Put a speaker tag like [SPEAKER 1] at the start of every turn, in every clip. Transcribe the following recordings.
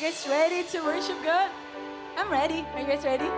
[SPEAKER 1] guys ready to worship God? I'm ready. Are you guys ready?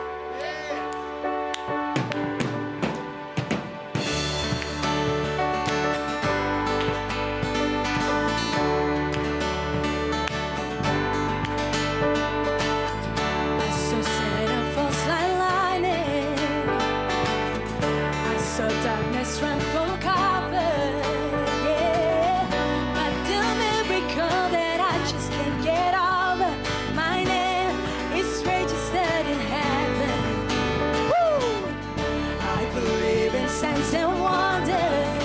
[SPEAKER 2] Run for cover, yeah. But the miracle that I just can't get over. My name is registered in heaven. Woo! I believe in signs and wonders.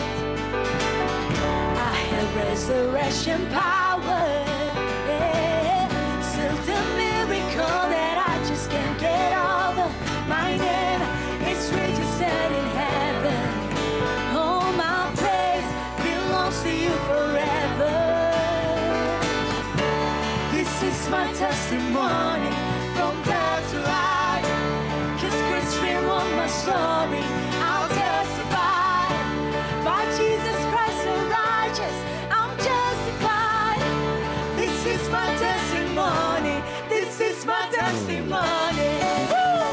[SPEAKER 2] I have resurrection power, yeah. Still the miracle that I just can't get over. My name is registered in heaven. To you forever. This is my testimony from death to life. 'Cause grace rewrote my story. I'll testify by Jesus Christ the righteous. I'm justified. This is my testimony. This is my testimony. Woo!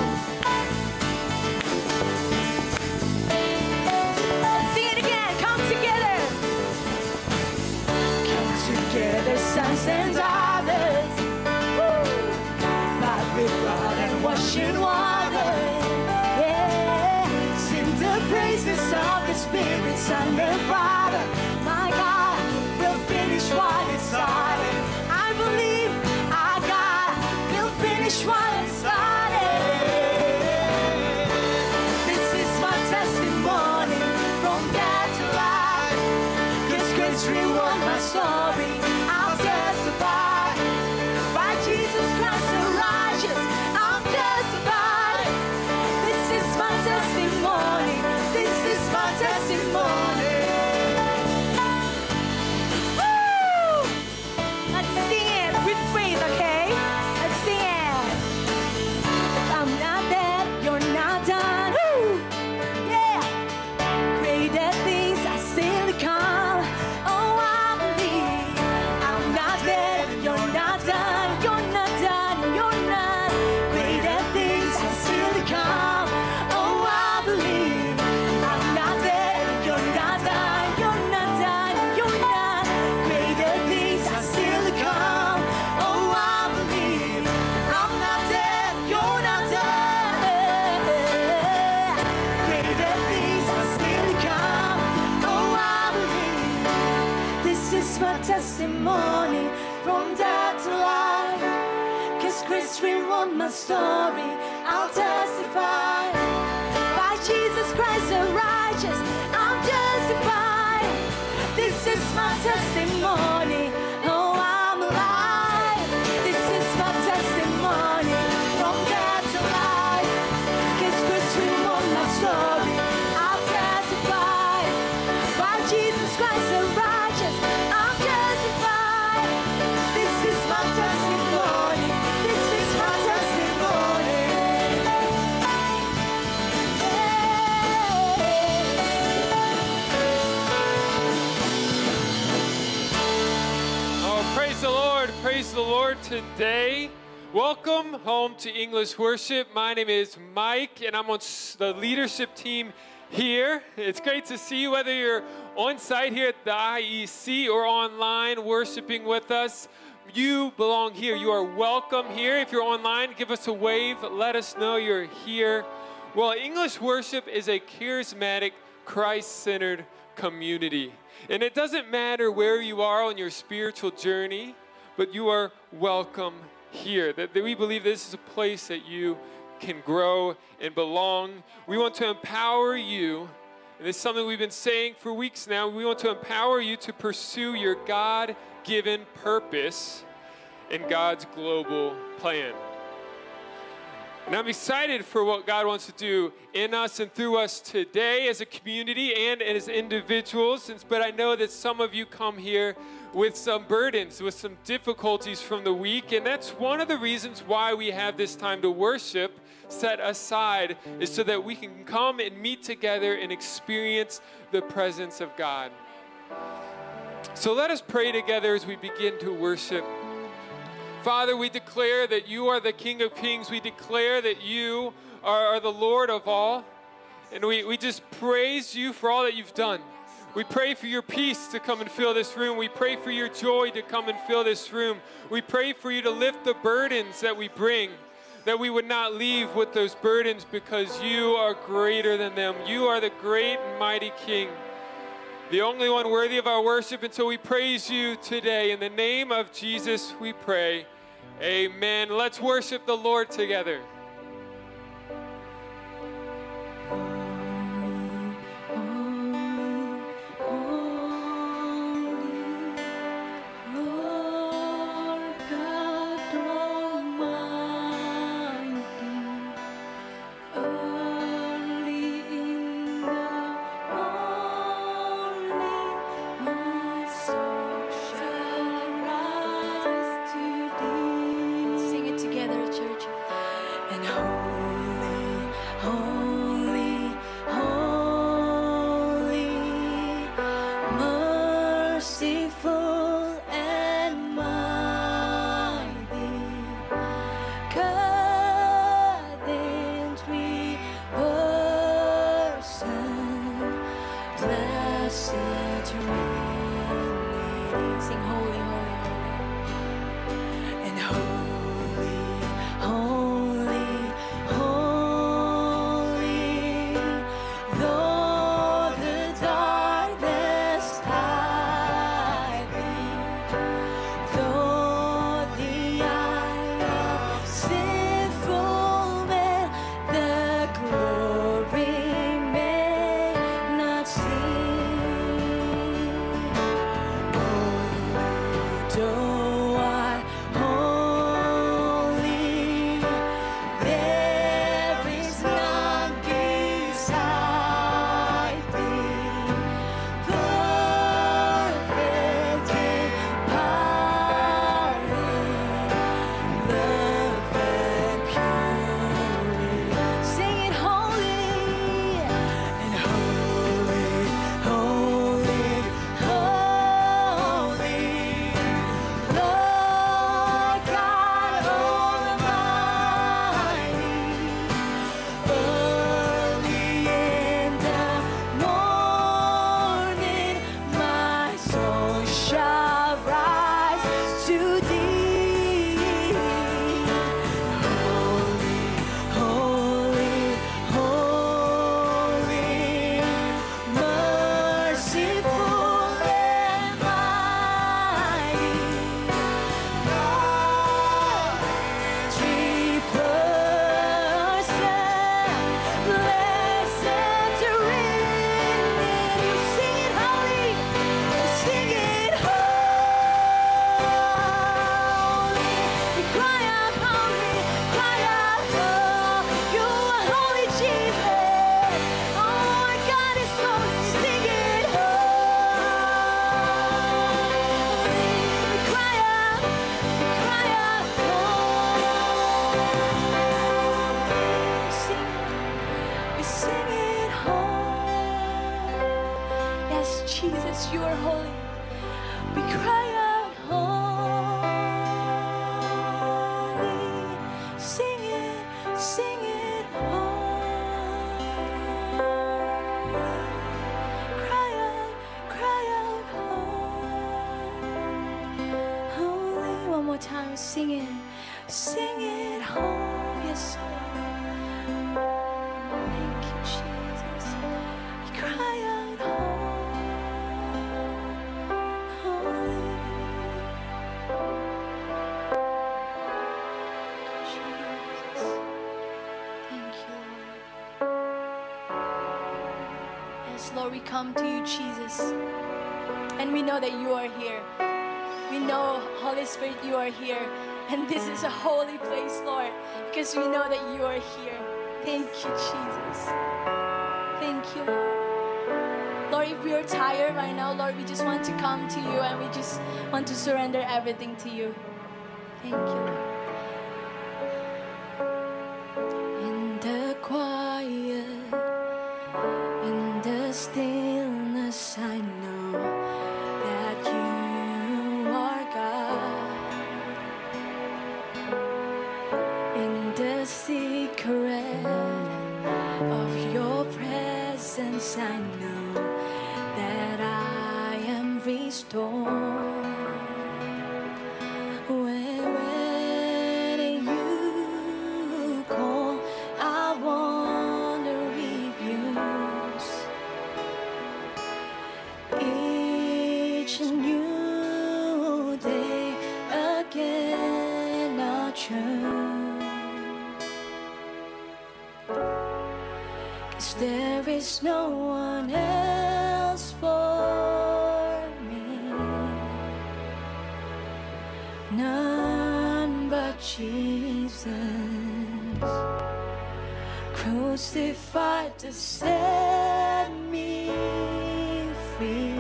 [SPEAKER 2] Together, sons and daughters, blood with blood and washing water, yeah. Sing the praises of the Spirit, Son and Father. My God will finish what is started. I believe our God will finish what is started. This is my testimony from death to life. 'Cause grace rewrote my story. I'll testify by Jesus Christ the righteous. I'm justified. This is my testimony. This is my testimony. Woo! Let's sing it with faith, okay? Let's sing it. If I'm not dead, you're not done. Woo! Yeah. Greater things I still to come. Oh, I believe. I'm not dead, you're not done, you're not done, you're not. Greater things are still to come. Oh, I believe. I'm not dead, you're not done, you're not done, you're not. Greater things are still to come. Oh, I believe. I'm not dead, you're not done. Greater things are still to come. Oh, I believe. This is my testimony from death to life. 'Cause grace rewrote my story. I'll testify by Jesus Christ the righteous. I'm justified. This is my testimony. Oh, I'm alive. This is my testimony from death to life. 'Cause grace rewrote my story. I'll testify by Jesus Christ the righteous. I'm justified. This is my testimony. This is my testimony.
[SPEAKER 3] Oh, praise the Lord. Praise the Lord today. Welcome home to English Worship. My name is Mike, and I'm on the leadership team here. It's great to see you, whether you're on site here at the IEC or online worshiping with us. You belong here. You are welcome here. If you're online, give us a wave. Let us know you're here. Well, English Worship is a charismatic, Christ-centered community. And it doesn't matter where you are on your spiritual journey, but you are welcome here. That we believe this is a place that you can grow and belong. We want to empower you, and it's something we've been saying for weeks now. We want to empower you to pursue your God-given purpose in God's global plan. And I'm excited for what God wants to do in us and through us today as a community and as individuals. But I know that some of you come here with some burdens, with some difficulties from the week. And that's one of the reasons why we have this time to worship set aside, is so that we can come and meet together and experience the presence of God. So let us pray together as we begin to worship. Father, we declare that you are the King of Kings. We declare that you are the Lord of all. And we just praise you for all that you've done. We pray for your peace to come and fill this room. We pray for your joy to come and fill this room. We pray for you to lift the burdens that we bring, that we would not leave with those burdens because you are greater than them. You are the great and mighty King, the only one worthy of our worship. And so we praise you today. In the name of Jesus, we pray. Amen. Let's worship the Lord together.
[SPEAKER 1] Sing it together, church.
[SPEAKER 2] And holy, holy, holy, merciful and mighty, God in 3 persons, blessed Trinity. Sing holy, holy, holy. And holy, holy, holy, though the darkness hide me, though the eye of sinful man the glory may not see. Though art holy, there is none beside thee, perfect in power, love and purity. Sing it holy, and holy, holy, holy, Lord God Almighty. Early in the morning, my soul shall rise to thee. Holy, holy, holy, merciful and mighty, God in 3 persons, blessed Trinity. Sing it holy, sing it holy. We cry out holy, cry out holy. You are holy, Jesus. Oh, our God is holy. Sing it holy. We cry out holy. We sing it holy. Yes, Jesus, you are holy. We cry out holy. Sing it holy. Cry out holy. Holy. One more time, sing it holy. Yes, Lord. Thank you, Jesus. We cry out holy. Jesus. Thank you, Lord. Yes, Lord, we come to you, Jesus. And we know that you are here. We know, Holy Spirit, you are here. And this is a holy place, Lord, because we know that you are here. Thank you, Jesus. Thank you, Lord. Lord, if we are tired right now, Lord, we just want to come to you and we just want to surrender everything to you. Thank you, Lord. In the quiet, in the stillness, I know that you are God. storm. When you call, I wonder if each new day again I turn. 'Cause there is no one else for me, none but Jesus, crucified to set me free.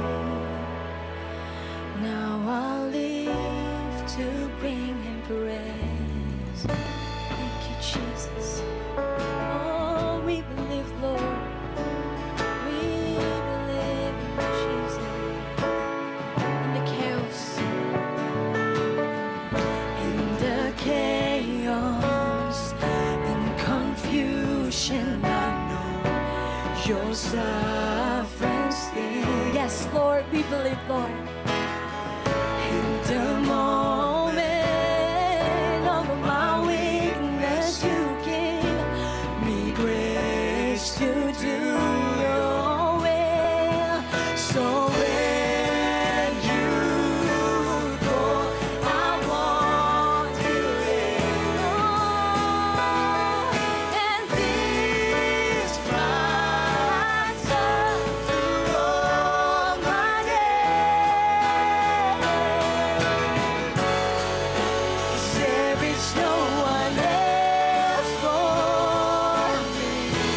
[SPEAKER 2] Now I live to bring Him praise. Thank you, Jesus. Oh, we believe, Lord. We believe in Jesus. In the chaos, and confusion, I know Your sovereign still. Yes, Lord, we believe, Lord. In the moment of my weakness, You give me grace to do Your will. So when You call, I want to live. And this cries out through all my days. There is no one else for me,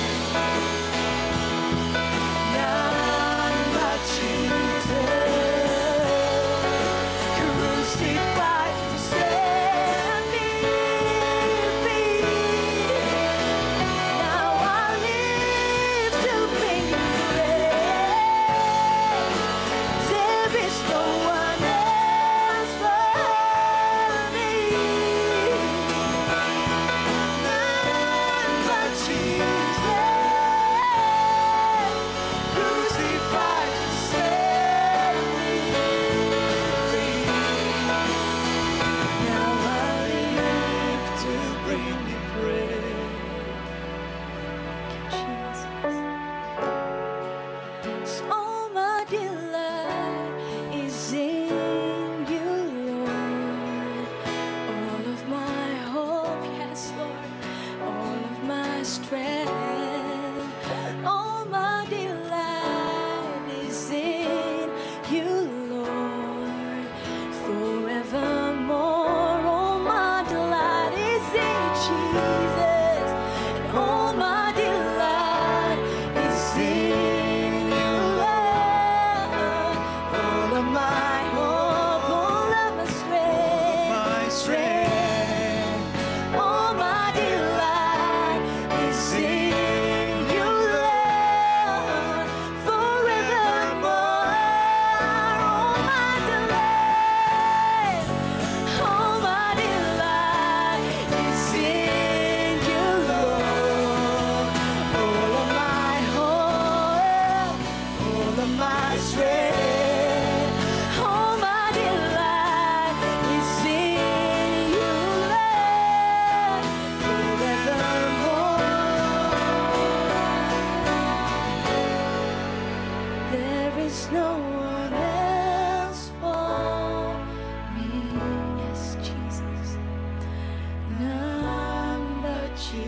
[SPEAKER 2] none but Jesus, crucified to set me free. Now I live to bring You praise. There is no one else for me, none but Jesus, crucified to set me free. Now I live to bring You praise. Jesus. So my delight is in You, Lord. All of my hope, yes, Lord. All of my strength. All my delight is in You, Lord. Forevermore, all my delight is in You, Jesus. And all my delight is in You, Lord. All of my hope, all of my strength, all my delight is in You, Lord. Forevermore, all my delight is in You, Lord. All of my hope, all of my strength, all my delight is in You, Lord. Forevermore, there is no one else for me. Yes, Jesus. None but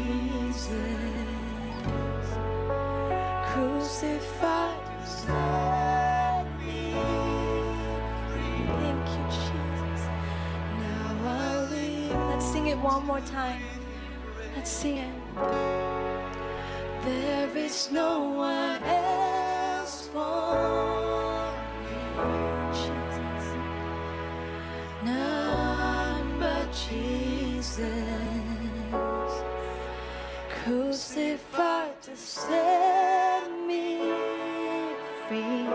[SPEAKER 2] Jesus, crucified to set me free. Thank You, Jesus. Now I live. Let's sing it one more time. Let's sing it. There is no one else for me, Jesus. None but Jesus, crucified to set me free.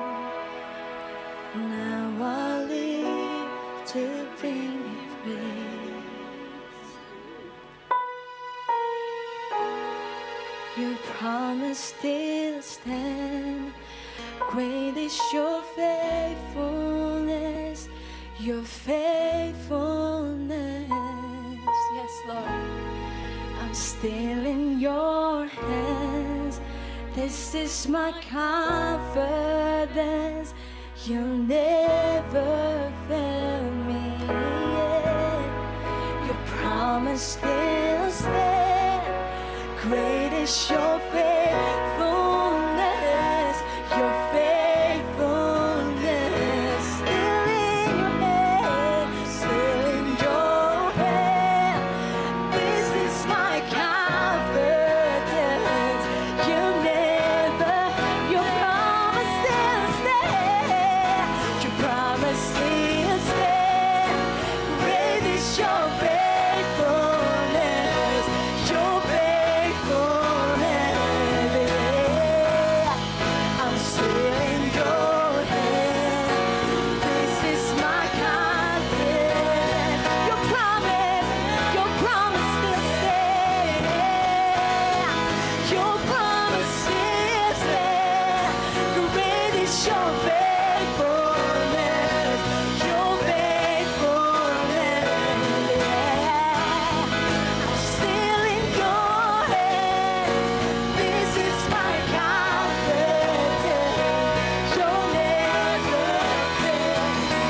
[SPEAKER 2] Now I live to bring You praise. Your promise still stands. Great is Your faithfulness. your faithfulness.
[SPEAKER 1] Yes, Lord.
[SPEAKER 2] I'm still in your hands. This is my confidence. You'll never fail me. Your promise still stands. Great is your faithfulness. Your faithfulness. Still in your hand. Still in your hand. This is my confidence. You never, your promise still stands. Your promise still stands. Great is your faithfulness. Your faithfulness. I'm still in your hand. This is my confidence. Your promise still stands. Your promise still stands. Great is your faithfulness. Your faithfulness. I'm still in your hand. This is my confidence. You'll never fail.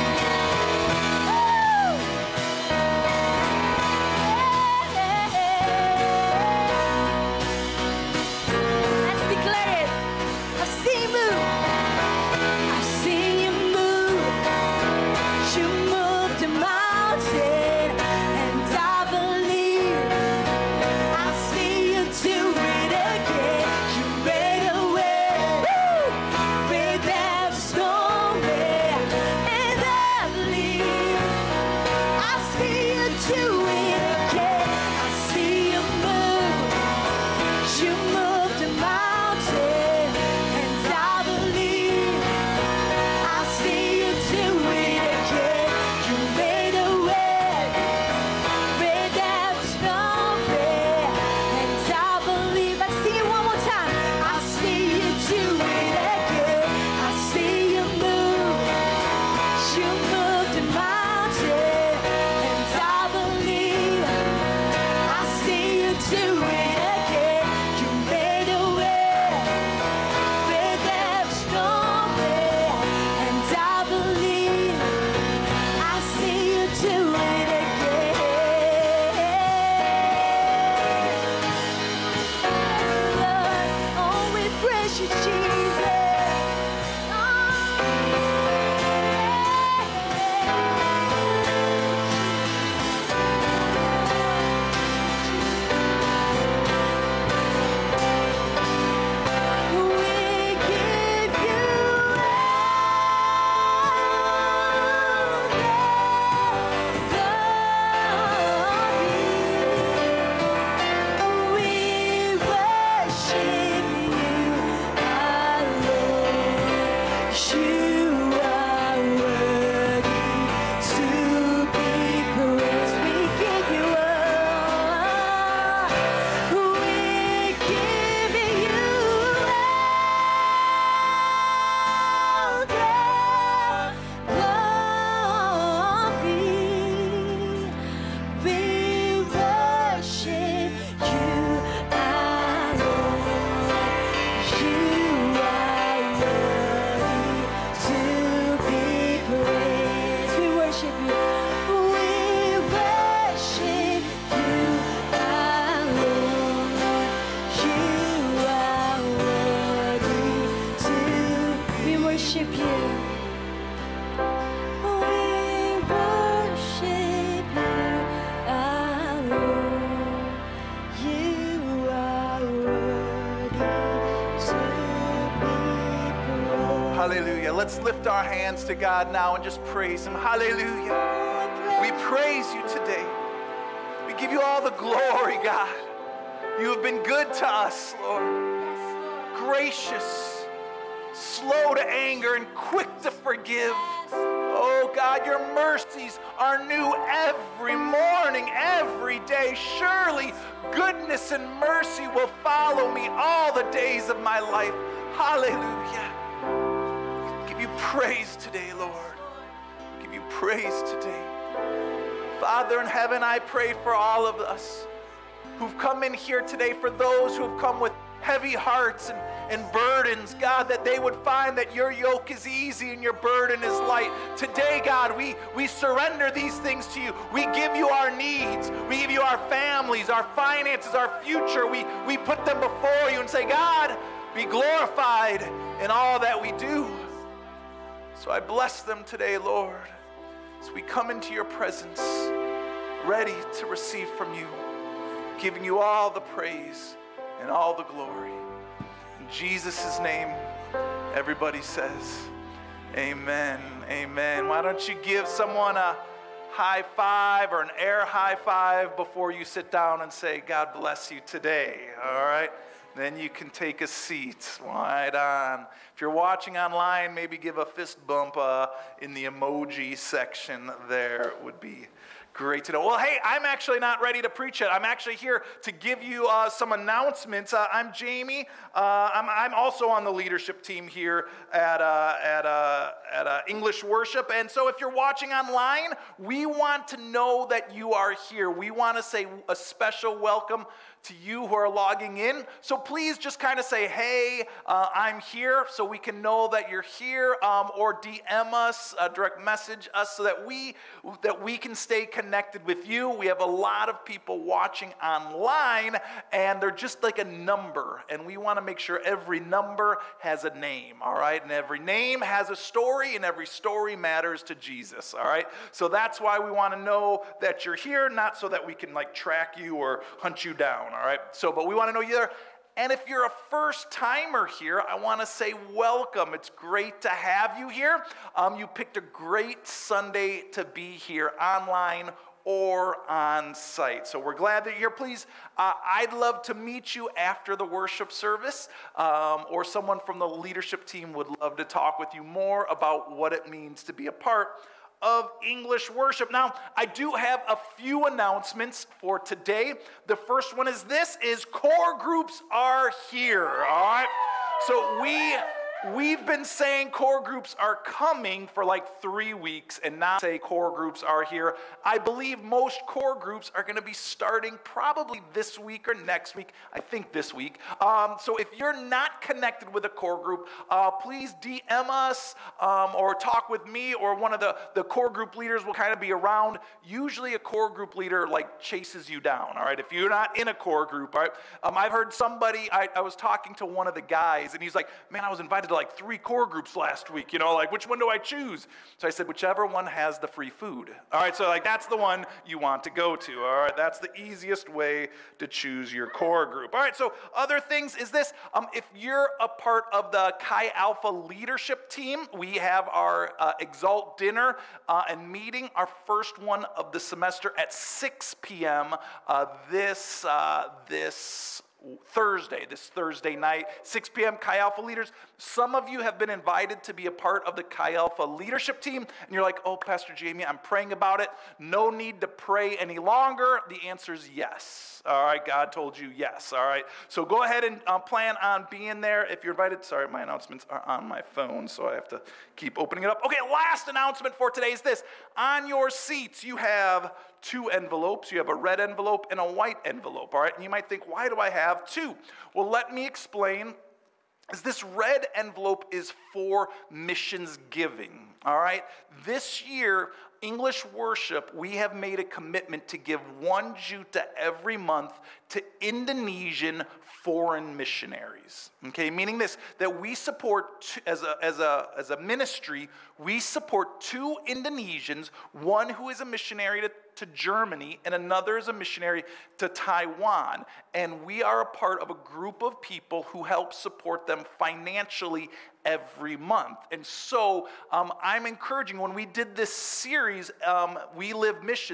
[SPEAKER 2] Let's declare it. I've seen you move. I've seen you move. You moved the mountain, and I believe I'll see you do it again. You made a way, where there's no way, and I believe I'll see you do it again. I see you move. You moved the mountain, and I believe I'll see you do it again. You made a way where there was no way, and I believe. I see you one more time. I see you do it again. I see you move. You moved the mountain, and I believe I see you do it again. You made a way where there was no way, and I believe I see you do it again. Lord, oh, we praise you, Jesus. We give you glory. We worship you, our Lord. You are worthy to be praised. We give you all. We give you all the glory. We worship you, our Lord. You are worthy to be praised. We worship you. We worship you, our Lord. You are worthy to. We worship you. We worship you, our Lord. You are worthy to be praised.
[SPEAKER 4] Hallelujah. Let's lift our hands to God now and just praise Him. Hallelujah. We praise you today. We give you all the glory, God. You have been good to us, Lord. Gracious, slow to anger, and quick to forgive. Oh God, your mercies are new every morning, every day. Surely goodness and mercy will follow me all the days of my life. Hallelujah. Give you praise today, Lord. Give you praise today. Father in heaven, I pray for all of us who've come in here today, for those who've come with heavy hearts and burdens, God, that they would find that your yoke is easy and your burden is light. Today, God, we surrender these things to you. We give you our needs. We give you our families, our finances, our future. We put them before you and say, God, be glorified in all that we do. So I bless them today, Lord, as we come into your presence, ready to receive from you, giving you all the praise and all the glory. In Jesus' name, everybody says, amen, amen. Why don't you give someone a high five or an air high five before you sit down and say, God bless you today, all right? Then you can take a seat. Right on. If you're watching online, maybe give a fist bump in the emoji section there. It would be great to know. Well, hey, I'm actually not ready to preach yet. I'm actually here to give you some announcements. I'm Jamie. I'm also on the leadership team here at English Worship. And so if you're watching online, we want to know that you are here. We want to say a special welcome to you who are logging in. So please just kind of say, hey, I'm here, so we can know that you're here, or DM us, direct message us, so that we can stay connected with you. We have a lot of people watching online, and they're just like a number, and we want to make sure every number has a name, all right? And every name has a story, and every story matters to Jesus, all right? So that's why we want to know that you're here, not so that we can like track you or hunt you down. All right, so, but we want to know you there. And if you're a first-timer here, I want to say welcome. It's great to have you here. You picked a great Sunday to be here online or on site. So we're glad that you're here. Please, I'd love to meet you after the worship service, or someone from the leadership team would love to talk with you more about what it means to be a part of English Worship. Now, I do have a few announcements for today. The first one is this, is core groups are here, all right? So we've been saying core groups are coming for like 3 weeks, and now say core groups are here. I believe most core groups are going to be starting probably this week or next week. I think this week. So if you're not connected with a core group, please DM us or talk with me, or one of the core group leaders will kind of be around. Usually a core group leader like chases you down, all right, if you're not in a core group, all right? I've heard somebody, I was talking to one of the guys, and he's like, man, I was invited to like 3 core groups last week, you know, like which one do I choose? So I said, whichever one has the free food. All right, so like that's the one you want to go to, all right? That's the easiest way to choose your core group. All right, so other things is this, if you're a part of the Chi Alpha leadership team, we have our Exalt dinner and meeting, our first one of the semester at 6 p.m. This Thursday night, 6 p.m., Chi Alpha leaders. Some of you have been invited to be a part of the Chi Alpha leadership team, and you're like, oh, Pastor Jamie, I'm praying about it. No need to pray any longer. The answer is yes. All right, God told you yes. All right, so go ahead and plan on being there if you're invited. Sorry, my announcements are on my phone, so I have to keep opening it up. Okay, last announcement for today is this. On your seats, you have 2 envelopes. You have a red envelope and a white envelope, all right? And you might think, why do I have 2? Well, let me explain. This red envelope is for missions giving, all right? This year, English Worship, we have made a commitment to give 1 juta every month to Indonesian foreign missionaries. Okay, meaning this, that we support, as a ministry, we support 2 Indonesians, one who is a missionary to Germany, and another is a missionary to Taiwan. And we are a part of a group of people who help support them financially every month. And so I'm encouraging, when we did this series, We Live Missions,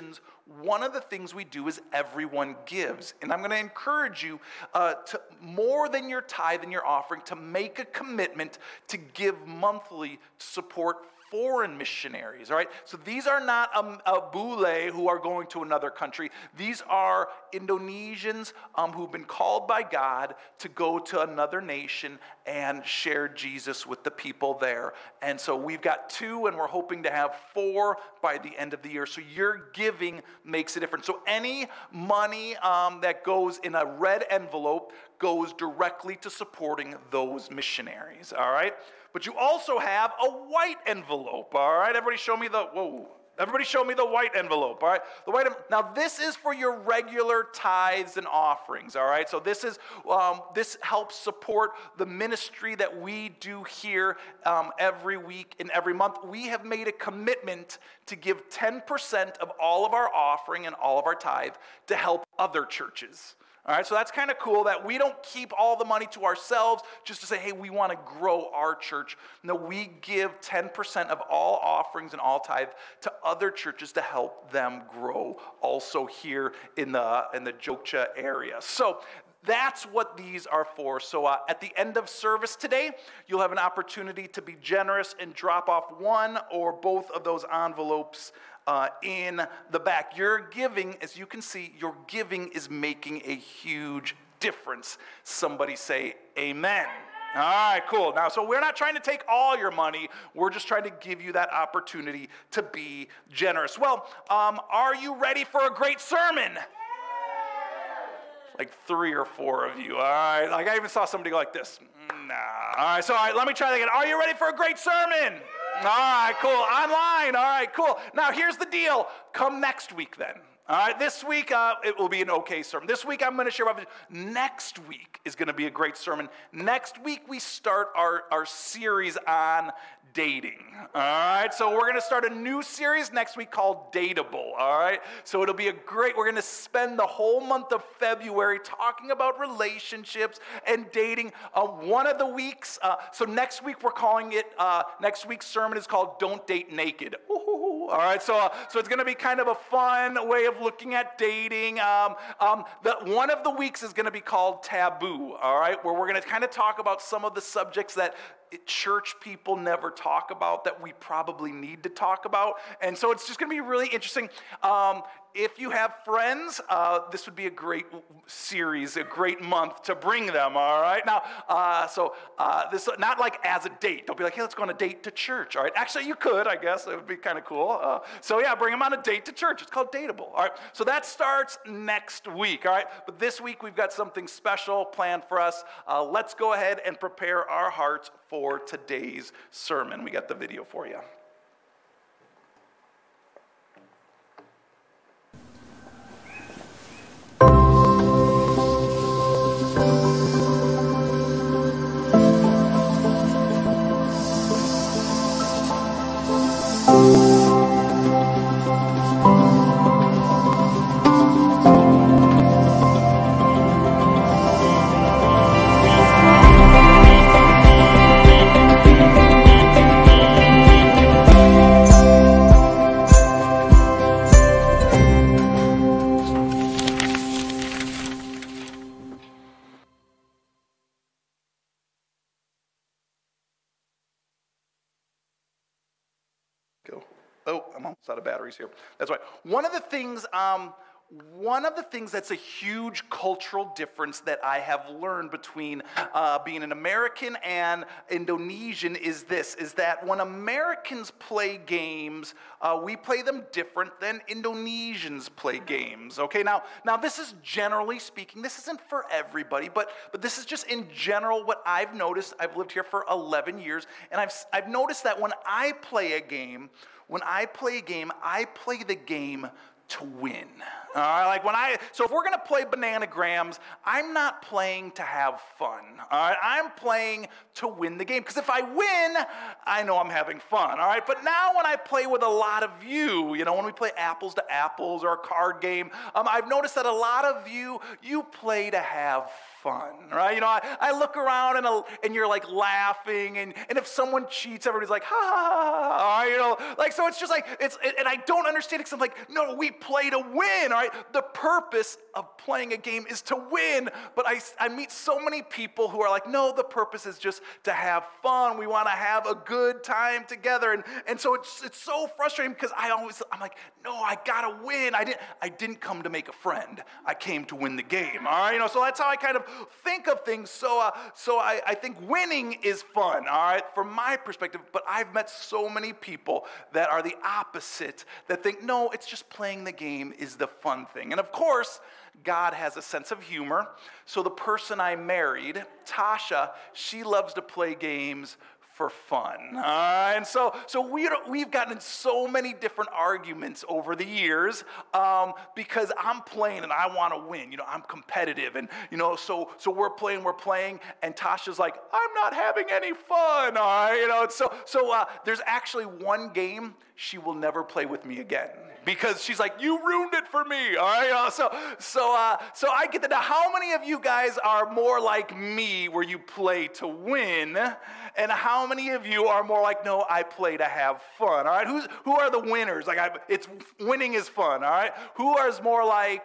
[SPEAKER 4] one of the things we do is everyone gives. And I'm going to encourage you to, more than your tithe and your offering, to make a commitment to give monthly to support foreign missionaries, all right? So these are not a bule who are going to another country. These are Indonesians who've been called by God to go to another nation and share Jesus with the people there. And so we've got 2, and we're hoping to have 4 by the end of the year. So your giving makes a difference. So any money that goes in a red envelope goes directly to supporting those missionaries, all right? But you also have a white envelope, all right? Everybody show me Everybody show me the white envelope, all right? Now, this is for your regular tithes and offerings, all right? So this helps support the ministry that we do here every week and every month. We have made a commitment to give 10% of all of our offering and all of our tithe to help other churches. All right, so that's kind of cool that we don't keep all the money to ourselves just to say, hey, we want to grow our church. No, we give 10% of all offerings and all tithe to other churches to help them grow also here in the Jogja area. So that's what these are for. So at the end of service today, you'll have an opportunity to be generous and drop off one or both of those envelopes in the back. Your giving, as you can see, your giving is making a huge difference. Somebody say amen. All right, cool. Now, so we're not trying to take all your money. We're just trying to give you that opportunity to be generous. Well, are you ready for a great sermon? Like 3 or 4 of you. All right. Like I even saw somebody go like this. Nah. All right. So let me try that again. Are you ready for a great sermon? All right, cool. Online. All right, cool. Now, here's the deal. Come next week then. All right, this week it will be an okay sermon. This week I'm going to share about it. Next week is going to be a great sermon. Next week we start our series on dating. All right, so we're going to start a new series next week called Dateable. All right, so it'll be we're going to spend the whole month of February talking about relationships and dating. One of the weeks, so next week we're calling it, next week's sermon is called Don't Date Naked. Ooh, all right, so it's going to be kind of a fun way of looking at dating. One of the weeks is going to be called Taboo, all right, where we're going to kind of talk about some of the subjects that church people never talk about that we probably need to talk about. And so it's just going to be really interesting. If you have friends, this would be a great series, a great month to bring them, all right? Now, this not like as a date. Don't be like, hey, let's go on a date to church, all right? Actually, you could, I guess. It would be kind of cool. So, yeah, bring them on a date to church. It's called Dateable, all right? So that starts next week, all right? But this week, we've got something special planned for us. Let's go ahead and prepare our hearts for today's sermon. We got the video for you. Oh, I'm almost out of batteries here. That's right. One of the things that's a huge cultural difference that I have learned between being an American and Indonesian is that when Americans play games, we play them different than Indonesians play games. Okay, now this is generally speaking, this isn't for everybody, but this is just in general what I've noticed. I've lived here for 11 years, and I've noticed that when I play a game, I play the game to win. All right, so if we're going to play Bananagrams, I'm not playing to have fun. All right, I'm playing to win the game, because if I win, I know I'm having fun. All right, but now when I play with a lot of you, when we play apples to apples or a card game, I've noticed that a lot of you play to have fun, right? You know, I look around and you're like laughing, and if someone cheats, everybody's like, ha, ha, ha, ha, you know, like, so it's just like, and I don't understand it, because I'm like, no, we play to win, all right? The purpose of playing a game is to win, but I meet so many people who are like, no, the purpose is just to have fun. We want to have a good time together, and so it's so frustrating, because I'm like, no, I gotta win. I didn't come to make a friend. I came to win the game, all right? You know, so that's how I kind of think of things. So I think winning is fun, all right, from my perspective, but I've met so many people that are the opposite, that think, no, it's just playing the game is the fun thing. And of course, God has a sense of humor. So the person I married, Tasha, she loves to play games for fun. All right? And so we've gotten in so many different arguments over the years because I'm playing and I want to win. You know, I'm competitive, and you know, so we're playing, and Tasha's like, I'm not having any fun. All right? You know, and so there's actually one game she will never play with me again, because she's like, you ruined it for me, all right? So I get that. Now, how many of you guys are more like me, where you play to win, and how many of you are more like, no, I play to have fun, all right? Who are the winners? Like, it's winning is fun, all right? Who is more like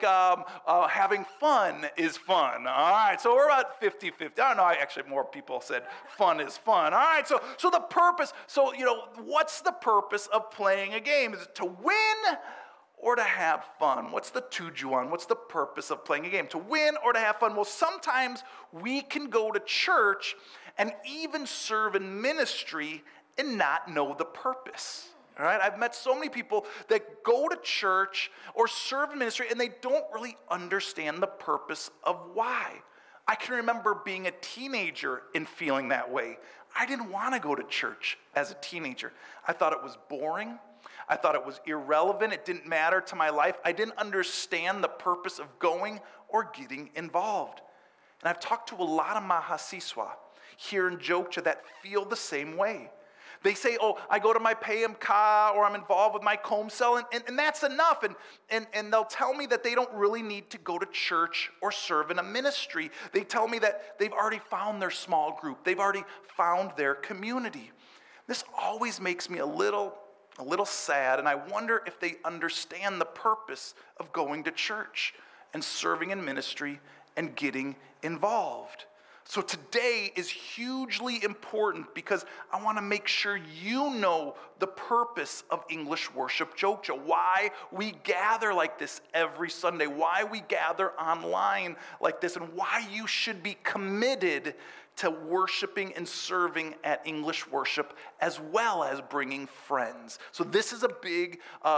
[SPEAKER 4] having fun is fun, all right? So we're about 50-50. I don't know, actually more people said fun is fun, all right? So the purpose, so, you know, what's the purpose of playing a game? Is it to win or to have fun? What's the tujuan? What's the purpose of playing a game? To win or to have fun? Well, sometimes we can go to church and even serve in ministry and not know the purpose. All right? I've met so many people that go to church or serve in ministry and they don't really understand the purpose of why. I can remember being a teenager and feeling that way. I didn't want to go to church as a teenager. I thought it was boring. I thought it was irrelevant. It didn't matter to my life. I didn't understand the purpose of going or getting involved. And I've talked to a lot of Mahasiswa here in Jogja that feel the same way. They say, oh, I go to my PMK, or I'm involved with my Komsel, and that's enough. And they'll tell me that they don't really need to go to church or serve in a ministry. They tell me that they've already found their small group. They've already found their community. This always makes me a little sad, and I wonder if they understand the purpose of going to church and serving in ministry and getting involved. So today is hugely important, because I want to make sure you know the purpose of English Worship Jogja, why we gather like this every Sunday, why we gather online like this, and why you should be committed to worshiping and serving at English Worship, as well as bringing friends. So this is a big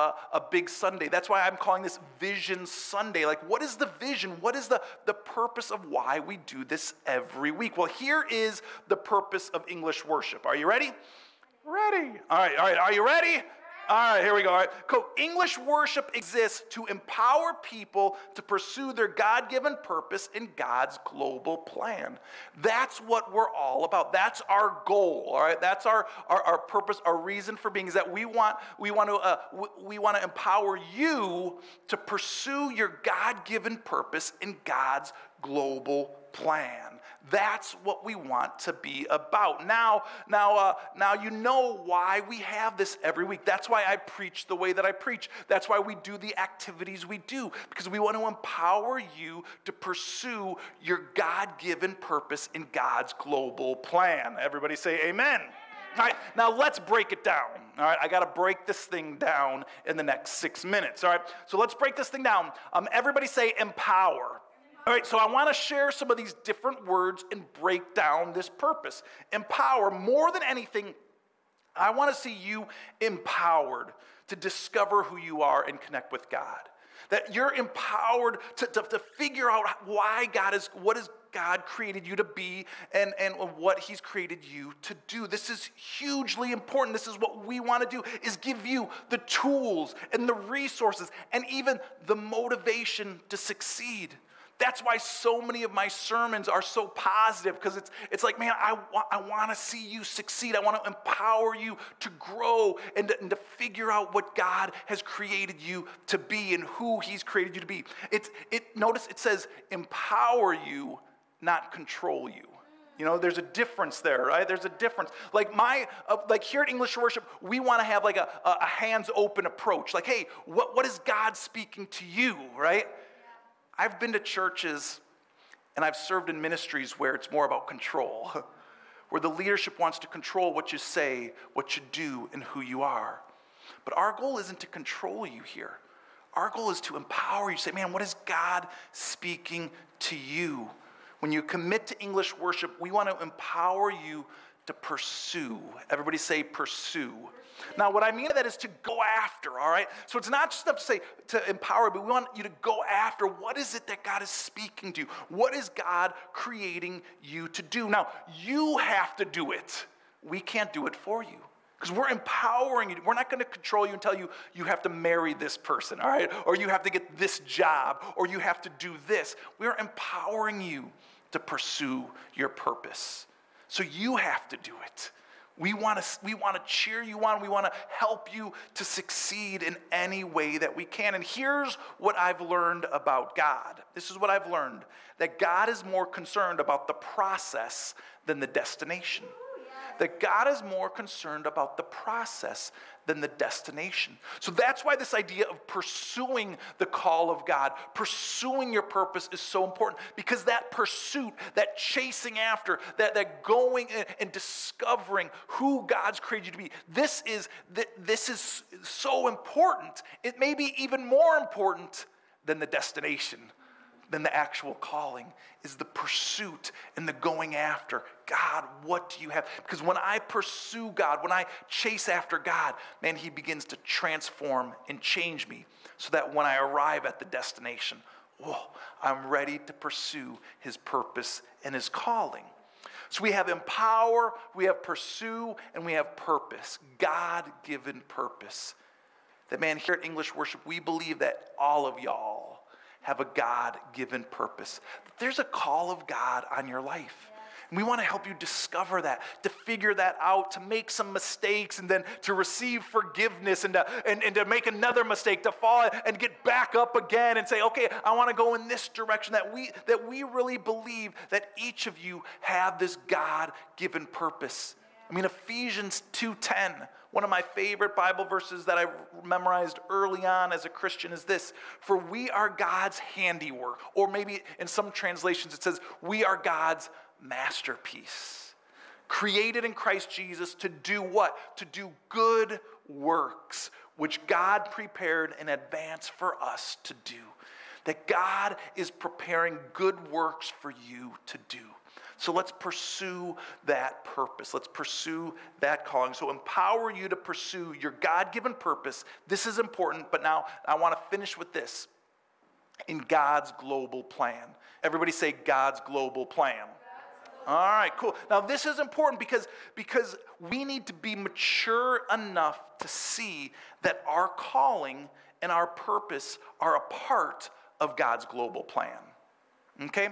[SPEAKER 4] Sunday. That's why I'm calling this Vision Sunday. Like, what is the vision? What is the purpose of why we do this every week? Well, here is the purpose of English Worship. Are you ready? Ready. All right. Are you ready? All right, here we go. All right, cool. English Worship exists to empower people to pursue their God-given purpose in God's global plan. That's what we're all about. That's our goal. All right, that's our purpose. Our reason for being is that we want to empower you to pursue your God-given purpose in God's global plan. That's what we want to be about. Now you know why we have this every week. That's why I preach the way that I preach. That's why we do the activities we do, because we want to empower you to pursue your God-given purpose in God's global plan. Everybody say amen. All right, now let's break it down. All right, I got to break this thing down in the next 6 minutes. All right, so let's break this thing down. Everybody say empower. All right, so I want to share some of these different words and break down this purpose. Empower, more than anything, I want to see you empowered to discover who you are and connect with God. That you're empowered to figure out why what has God created you to be, and what He's created you to do. This is hugely important. This is what we want to do, is give you the tools and the resources and even the motivation to succeed. That's why so many of my sermons are so positive, because it's like, man, I want to see you succeed. I want to empower you to grow and to figure out what God has created you to be and who He's created you to be. Notice it says empower you, not control you. You know, there's a difference there, right? There's a difference. Like here at English Worship, we want to have like a hands-open approach. Like, hey, what is God speaking to you, right? I've been to churches and I've served in ministries where it's more about control, where the leadership wants to control what you say, what you do, and who you are. But our goal isn't to control you here. Our goal is to empower you. Say, man, what is God speaking to you? When you commit to English Worship, we want to empower you to pursue. Everybody say pursue. Now, what I mean by that is to go after, all right? So it's not just enough to say to empower, but we want you to go after. What is it that God is speaking to you? What is God creating you to do? Now, you have to do it. We can't do it for you. Because we're empowering you. We're not going to control you and tell you, you have to marry this person, all right? Or you have to get this job, or you have to do this. We're empowering you to pursue your purpose. So you have to do it. We want to cheer you on. We want to help you to succeed in any way that we can. And here's what I've learned about God. This is what I've learned, that God is more concerned about the process than the destination. That God is more concerned about the process than the destination. So that's why this idea of pursuing the call of God, pursuing your purpose is so important, because that pursuit, that chasing after, that going and discovering who God's created you to be, this is so important. It may be even more important than the destination, than the actual calling, is the pursuit and the going after. God, what do you have? Because when I pursue God, when I chase after God, man, he begins to transform and change me so that when I arrive at the destination, I'm ready to pursue his purpose and his calling. So we have empower, we have pursue, and we have purpose, God-given purpose. That, man, here at English Worship, we believe that all of y'all have a God-given purpose. There's a call of God on your life. And we want to help you discover that, to figure that out, to make some mistakes, and then to receive forgiveness, and to make another mistake, to fall and get back up again and say, okay, I want to go in this direction. That we really believe that each of you have this God-given purpose. I mean, Ephesians 2:10, one of my favorite Bible verses that I memorized early on as a Christian is this: for we are God's handiwork. Or maybe in some translations it says, we are God's masterpiece. Created in Christ Jesus to do what? To do good works, which God prepared in advance for us to do. That God is preparing good works for you to do. So let's pursue that purpose. Let's pursue that calling. So empower you to pursue your God-given purpose. This is important, but now I want to finish with this. In God's global plan. Everybody say God's global plan. All right, cool. Now this is important because we need to be mature enough to see that our calling and our purpose are a part of God's global plan. Okay?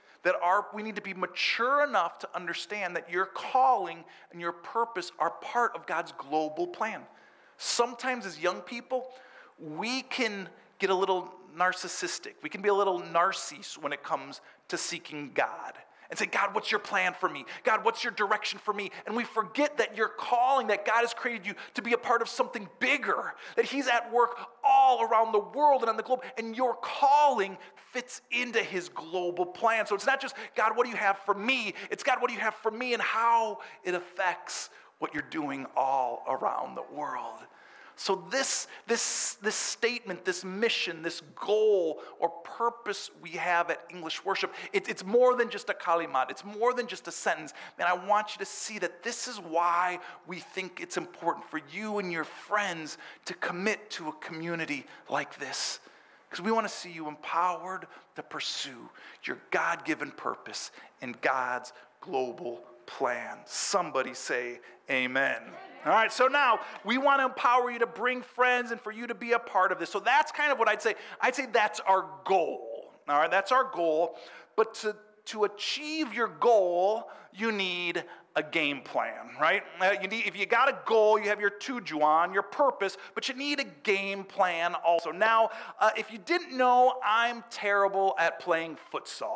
[SPEAKER 4] We need to be mature enough to understand that your calling and your purpose are part of God's global plan. Sometimes as young people, we can get a little narcissistic. We can be a little narcissist when it comes to seeking God. And say, God, what's your plan for me? God, what's your direction for me? And we forget that your calling, that God has created you to be a part of something bigger, that he's at work all around the world and on the globe, and your calling fits into his global plan. So it's not just, God, what do you have for me? It's, God, what do you have for me, and how it affects what you're doing all around the world. So this statement, this mission, this goal or purpose we have at English Worship, it's more than just a kalimat. It's more than just a sentence. Man, I want you to see that this is why we think it's important for you and your friends to commit to a community like this. Because we want to see you empowered to pursue your God-given purpose in God's global plan. Somebody say amen. All right, so now we want to empower you to bring friends and for you to be a part of this. So that's kind of what I'd say. I'd say that's our goal. All right, that's our goal. But to achieve your goal, you need a game plan, right? If you got a goal, you have your tujuan, your purpose, but you need a game plan also. Now, if you didn't know, I'm terrible at playing futsal.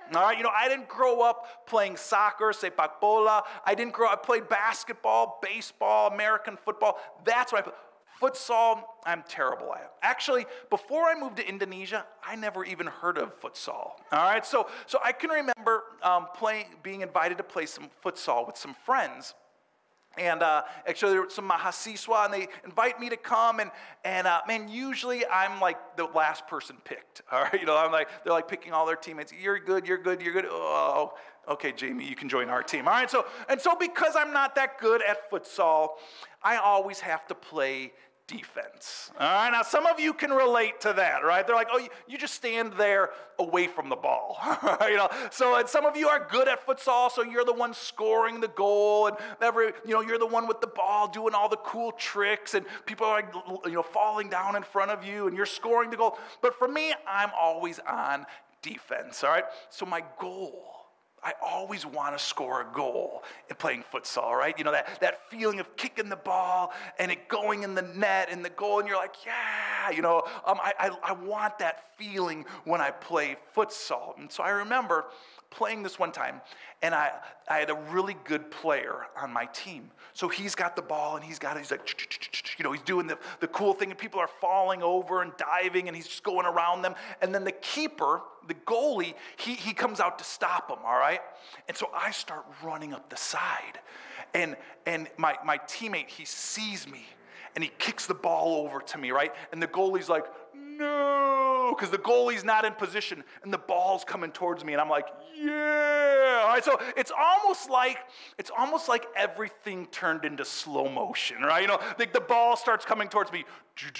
[SPEAKER 4] All right, I didn't grow up playing soccer, sepak bola. I played basketball, baseball, American football. That's what I played. Futsal, I'm terrible at. Actually, before I moved to Indonesia, I never even heard of futsal. All right, so I can remember being invited to play some futsal with some friends. And actually, there were some mahasiswa, and they invite me to come, and man, usually I'm like the last person picked. All right, they're like picking all their teammates. You're good. Oh, okay, Jamie, you can join our team. All right, so because I'm not that good at futsal, I always have to play defense. All right, now some of you can relate to that, right? They're like, oh, you just stand there away from the ball. So and some of you are good at futsal, so you're the one scoring the goal, and you're the one with the ball doing all the cool tricks, and people are like, falling down in front of you, and you're scoring the goal. But for me, I'm always on defense, all right? So my goal, I always want to score a goal in playing futsal, right? That feeling of kicking the ball and it going in the net and the goal, and you're like, yeah, I want that feeling when I play futsal. And so I remember playing this one time, and I had a really good player on my team. So he's got the ball, and he's like, he's doing the cool thing, and people are falling over and diving, and he's just going around them. And then the keeper, the goalie, he comes out to stop him, all right? And so I start running up the side, and my teammate, he sees me, and he kicks the ball over to me, right? And the goalie's like, no, because the goalie's not in position, and the ball's coming towards me, and I'm like, yeah. All right, so it's almost like everything turned into slow motion, right? The ball starts coming towards me,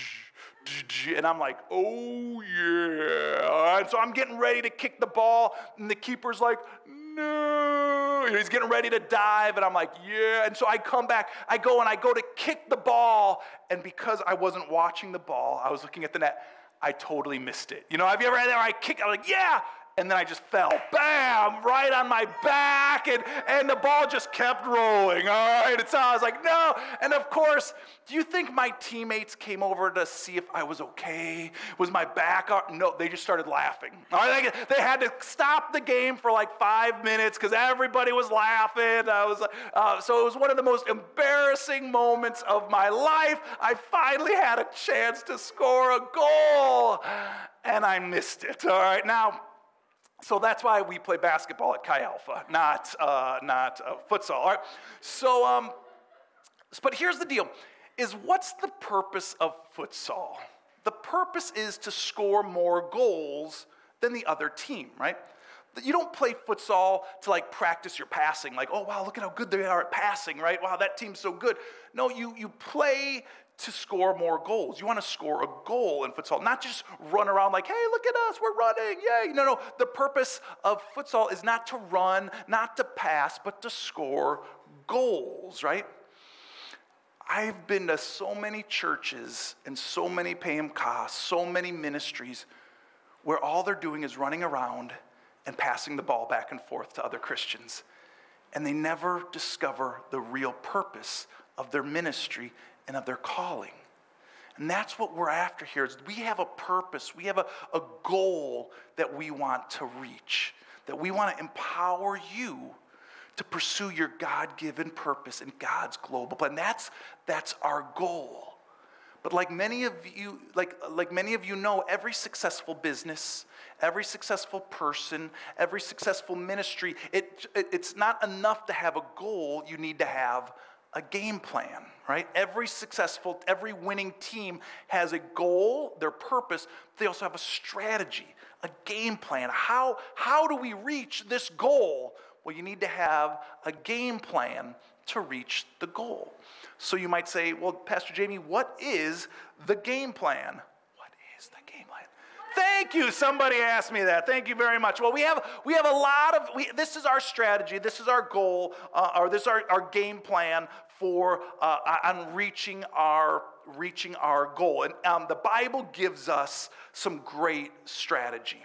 [SPEAKER 4] and I'm like, oh yeah. All right, so I'm getting ready to kick the ball, and the keeper's like, no. He's getting ready to dive, and I'm like, yeah. And so I come back, I go to kick the ball, and because I wasn't watching the ball, I was looking at the net, I totally missed it. Have you ever had that where I was like, yeah, and then I just fell, bam, right on my back, and the ball just kept rolling, all right? And so I was like, no. And of course, do you think my teammates came over to see if I was okay? Was my back up? No, they just started laughing. All right, they had to stop the game for like 5 minutes because everybody was laughing. So it was one of the most embarrassing moments of my life. I finally had a chance to score a goal, and I missed it, all right? Now, so that's why we play basketball at Chi Alpha, not futsal. All right? So, but here's the deal: what's the purpose of futsal? The purpose is to score more goals than the other team, right? You don't play futsal to like practice your passing, like, oh wow, look at how good they are at passing, right? Wow, that team's so good. No, you play to score more goals. You want to score a goal in futsal, not just run around like, hey, look at us, we're running, yay. No, the purpose of futsal is not to run, not to pass, but to score goals, right? I've been to so many churches and so many PMK, so many ministries where all they're doing is running around and passing the ball back and forth to other Christians. And they never discover the real purpose of their ministry and of their calling. And that's what we're after here. Is we have a purpose. We have a goal that we want to reach, that we want to empower you to pursue your God-given purpose and God's global plan. That's our goal. But like many of you know, every successful business, every successful person, every successful ministry, it's not enough to have a goal. You need to have a game plan, right? Every winning team has a goal, their purpose. They also have a strategy, a game plan. How do we reach this goal? Well, you need to have a game plan to reach the goal. So you might say, well, Pastor Jamie, what is the game plan? What is the game plan? Thank you. Somebody asked me that. Thank you very much. Well, we have a lot of, this is our strategy. This is our goal, or this is our game plan for on reaching our goal. And the Bible gives us some great strategy.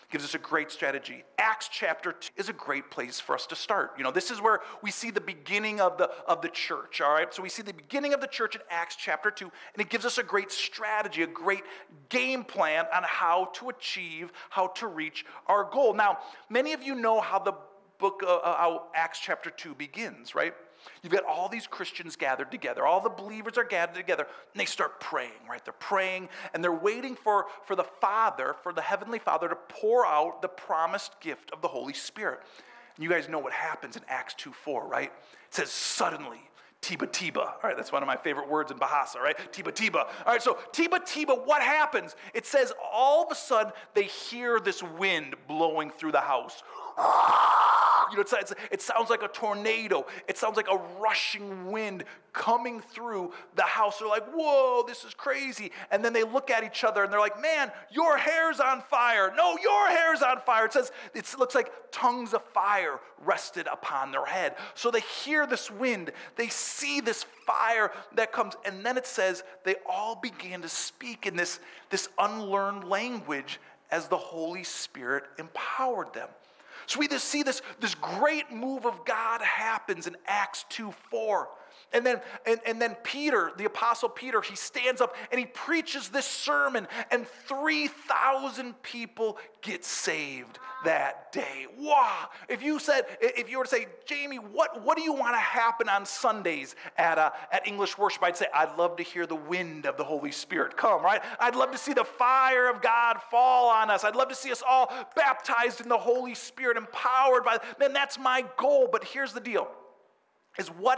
[SPEAKER 4] gives us a great strategy. Acts chapter 2 is a great place for us to start. You know, this is where we see the beginning of the church, all right? So we see the beginning of the church in Acts chapter 2, and it gives us a great strategy, a great game plan on how to achieve, how to reach our goal. Now, many of you know how the book how Acts chapter 2 begins, right? You've got all these Christians gathered together. All the believers are gathered together, and they start praying, right? They're praying, and they're waiting for the Father, for the Heavenly Father, to pour out the promised gift of the Holy Spirit. And you guys know what happens in Acts 2:4, right? It says, suddenly, Tiba Tiba. All right, that's one of my favorite words in Bahasa, right? Tiba Tiba. All right, so Tiba Tiba, what happens? It says all of a sudden they hear this wind blowing through the house. You know, it sounds like a tornado. It sounds like a rushing wind coming through the house. They're like, whoa, this is crazy. And then they look at each other and they're like, man, your hair's on fire. No, your hair's on fire. It looks like tongues of fire rested upon their head. So they hear this wind. They see this fire that comes. And then it says they all began to speak in this unlearned language as the Holy Spirit empowered them. So we just see this great move of God happens in Acts 2:4. And then Peter, the Apostle Peter, he stands up and he preaches this sermon, and 3,000 people get saved that day. Wow! If you were to say, Jamie, what do you want to happen on Sundays at English worship? I'd say, I'd love to hear the wind of the Holy Spirit come, right? I'd love to see the fire of God fall on us. I'd love to see us all baptized in the Holy Spirit, empowered by, man, that's my goal. But here's the deal. Is what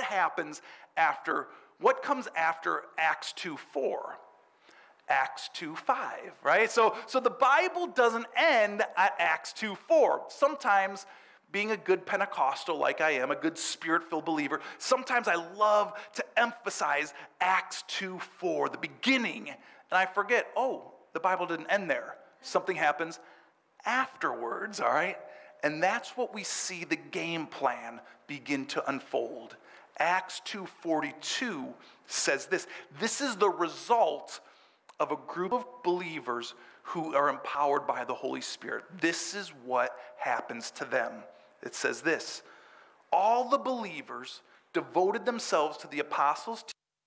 [SPEAKER 4] comes after Acts 2:4? Acts 2:5, right? So the Bible doesn't end at Acts 2:4. Sometimes, being a good Pentecostal like I am, a good Spirit-filled believer, sometimes I love to emphasize Acts 2:4, the beginning, and I forget, the Bible didn't end there. Something happens afterwards, all right? And that's what we see the game plan begin to unfold. Acts 2:42 says this. This is the result of a group of believers who are empowered by the Holy Spirit. This is what happens to them. It says this. All the believers devoted themselves to the apostles'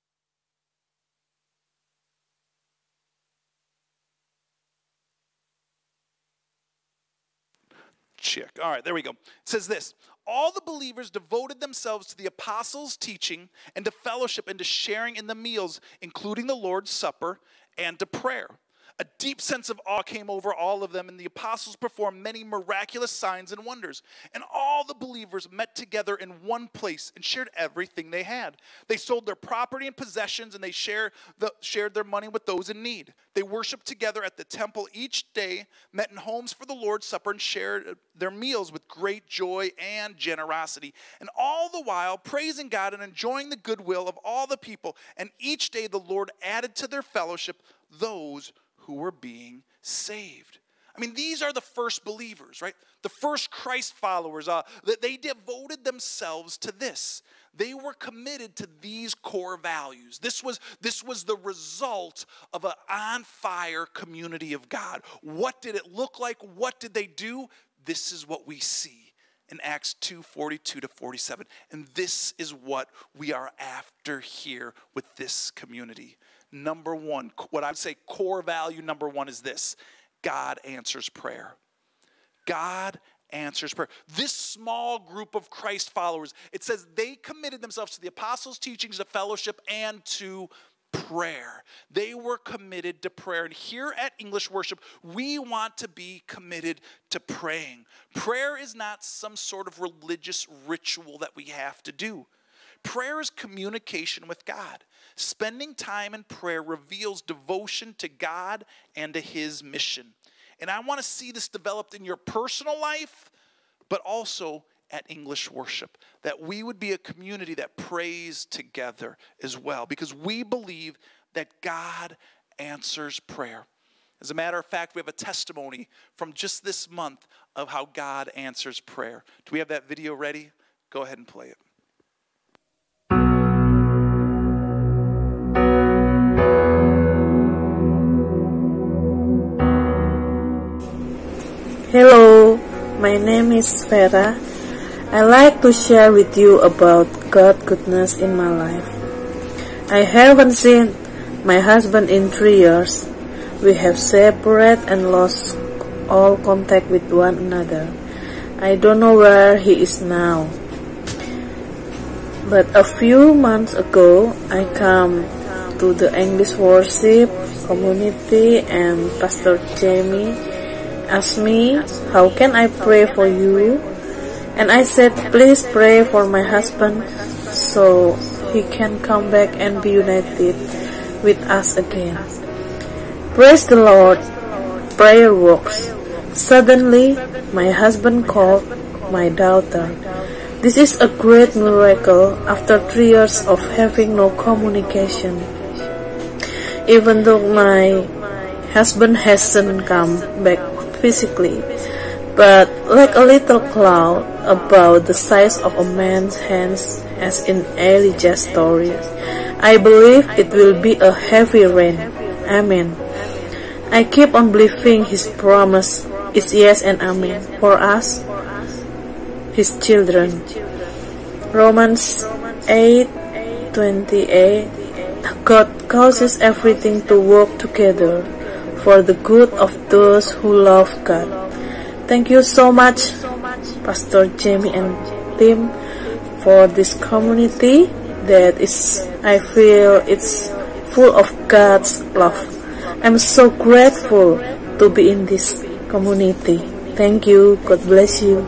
[SPEAKER 4] check. All right, there we go. It says this. All the believers devoted themselves to the apostles' teaching and to fellowship and to sharing in the meals, including the Lord's Supper, and to prayer. A deep sense of awe came over all of them, and the apostles performed many miraculous signs and wonders. And all the believers met together in one place and shared everything they had. They sold their property and possessions, and they shared their money with those in need. They worshiped together at the temple each day, met in homes for the Lord's Supper, and shared their meals with great joy and generosity. And all the while, praising God and enjoying the goodwill of all the people. And each day the Lord added to their fellowship those who were being saved. I mean, these are the first believers, right? The first Christ followers. That they devoted themselves to this. They were committed to these core values. This was the result of an on-fire community of God. What did it look like? What did they do? This is what we see in Acts 2:42-47. And this is what we are after here with this community. Number one, what I would say core value number one is this. God answers prayer. God answers prayer. This small group of Christ followers, it says they committed themselves to the apostles' teachings, to fellowship, and to prayer. They were committed to prayer. And here at English Worship, we want to be committed to praying. Prayer is not some sort of religious ritual that we have to do. Prayer is communication with God. Spending time in prayer reveals devotion to God and to His mission. And I want to see this developed in your personal life, but also at English Worship, that we would be a community that prays together as well, because we believe that God answers prayer. As a matter of fact, we have a testimony from just this month of how God answers prayer. Do we have that video ready? Go ahead and play it.
[SPEAKER 5] name is Vera. I like to share with you about God's goodness in my life. I haven't seen my husband in 3 years. We have separated and lost all contact with one another. I don't know where he is now. But a few months ago, I come to the English worship community and Pastor Jamie asked me, how can I pray for you? And I said, please pray for my husband so he can come back and be united with us again. Praise the Lord, prayer works. Suddenly, my husband called my daughter. This is a great miracle after 3 years of having no communication. Even though my husband hasn't come back physically, but like a little cloud about the size of a man's hands as in Elijah's story, I believe it will be a heavy rain. Amen. I keep on believing His promise is yes and amen for us, His children. Romans 8:28. God causes everything to work together for the good of those who love God. Thank you so much, Pastor Jamie and Tim, for this community that is, I feel it's full of God's love. I'm so grateful to be in this community. Thank you. God bless you.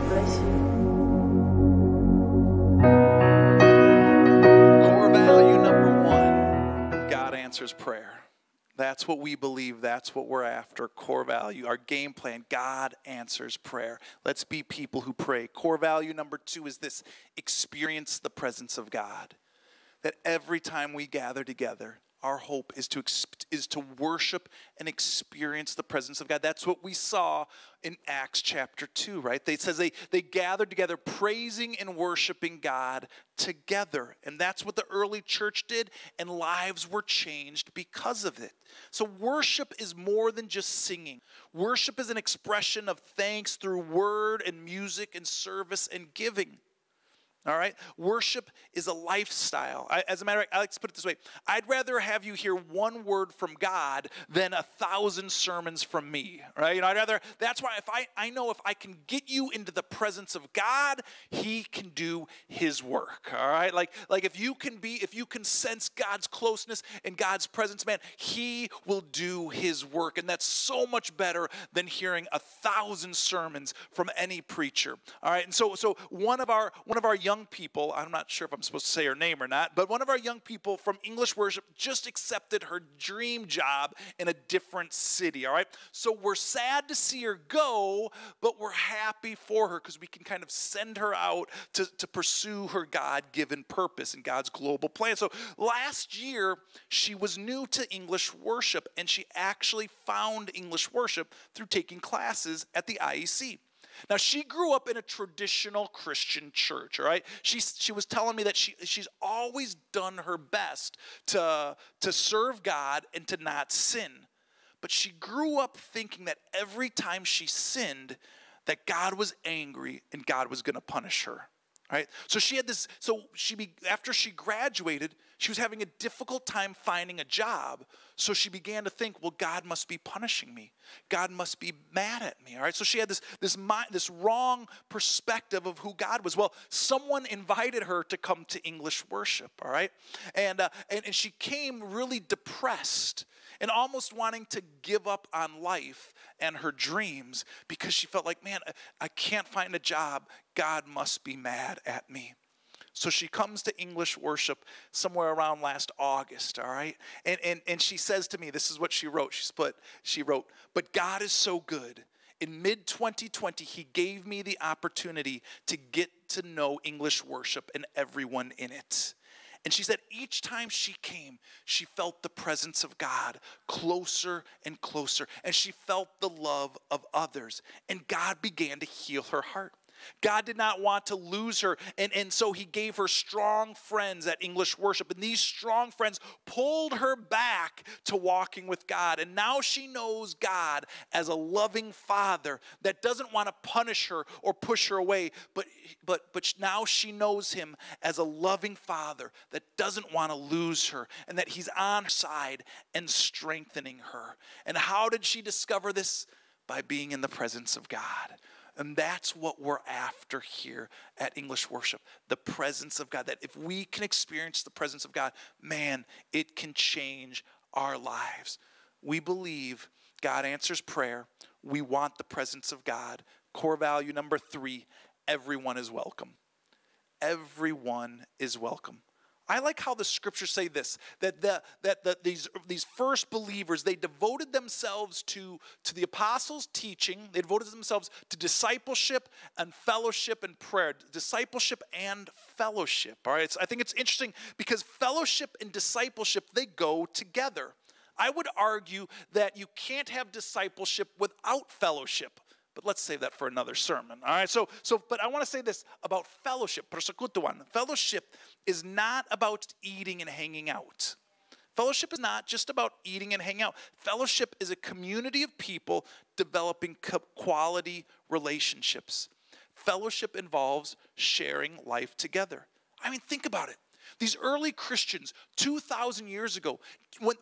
[SPEAKER 4] Core value number 1, God answers prayer. That's what we believe. That's what we're after. Core value, our game plan, God answers prayer. Let's be people who pray. Core value number 2 is this: experience the presence of God. That every time we gather together, our hope is to worship and experience the presence of God. That's what we saw in Acts chapter 2, right? It says they gathered together praising and worshiping God together. And that's what the early church did, and lives were changed because of it. So worship is more than just singing. Worship is an expression of thanks through word and music and service and giving. All right? Worship is a lifestyle. As a matter of fact, I like to put it this way. I'd rather have you hear one word from God than 1,000 sermons from me, right? That's why I know if I can get you into the presence of God, He can do His work, all right? Like if you can sense God's closeness and God's presence, man, He will do His work. And that's so much better than hearing 1,000 sermons from any preacher, all right? And so one of our young people, I'm not sure if I'm supposed to say her name or not, but one of our young people from English Worship just accepted her dream job in a different city, all right? So we're sad to see her go, but we're happy for her because we can kind of send her out to pursue her God-given purpose and God's global plan. So last year, she was new to English Worship, and she actually found English Worship through taking classes at the IEC. Now, she grew up in a traditional Christian church, all right? She was telling me that she's always done her best to serve God and to not sin. But she grew up thinking that every time she sinned, that God was angry and God was going to punish her. Right? So she had this, after she graduated, she was having a difficult time finding a job. So she began to think, well, God must be punishing me. God must be mad at me. All right? So she had this wrong perspective of who God was. Well, someone invited her to come to English Worship. All right? And she came really depressed and almost wanting to give up on life and her dreams because she felt like, man, I can't find a job. God must be mad at me. So she comes to English Worship somewhere around last August, all right? And she says to me, this is what she wrote. She wrote, but God is so good. In mid-2020, He gave me the opportunity to get to know English Worship and everyone in it. And she said each time she came, she felt the presence of God closer and closer. And she felt the love of others. And God began to heal her heart.
[SPEAKER 6] God did not want to lose her, and so he gave her strong friends at English Worship, and these strong friends pulled her back to walking with God, and now she knows God as a loving Father that doesn't want to punish her or push her away, but now she knows him as a loving Father that doesn't want to lose her, and that he's on her side and strengthening her. And how did she discover this? By being in the presence of God. And that's what we're after here at English Worship, the presence of God. That if we can experience the presence of God, man, it can change our lives. We believe God answers prayer. We want the presence of God. Core value number 3, everyone is welcome. Everyone is welcome. I like how the scriptures say this, that these first believers, they devoted themselves to the apostles' teaching. They devoted themselves to discipleship and fellowship and prayer. Discipleship and fellowship, all right? I think it's interesting because fellowship and discipleship, they go together. I would argue that you can't have discipleship without fellowship. But let's save that for another sermon, all right? But I want to say this about fellowship. Persekutuan. Fellowship is not about eating and hanging out. Fellowship is not just about eating and hanging out. Fellowship is a community of people developing quality relationships. Fellowship involves sharing life together. I mean, think about it. These early Christians, 2,000 years ago, when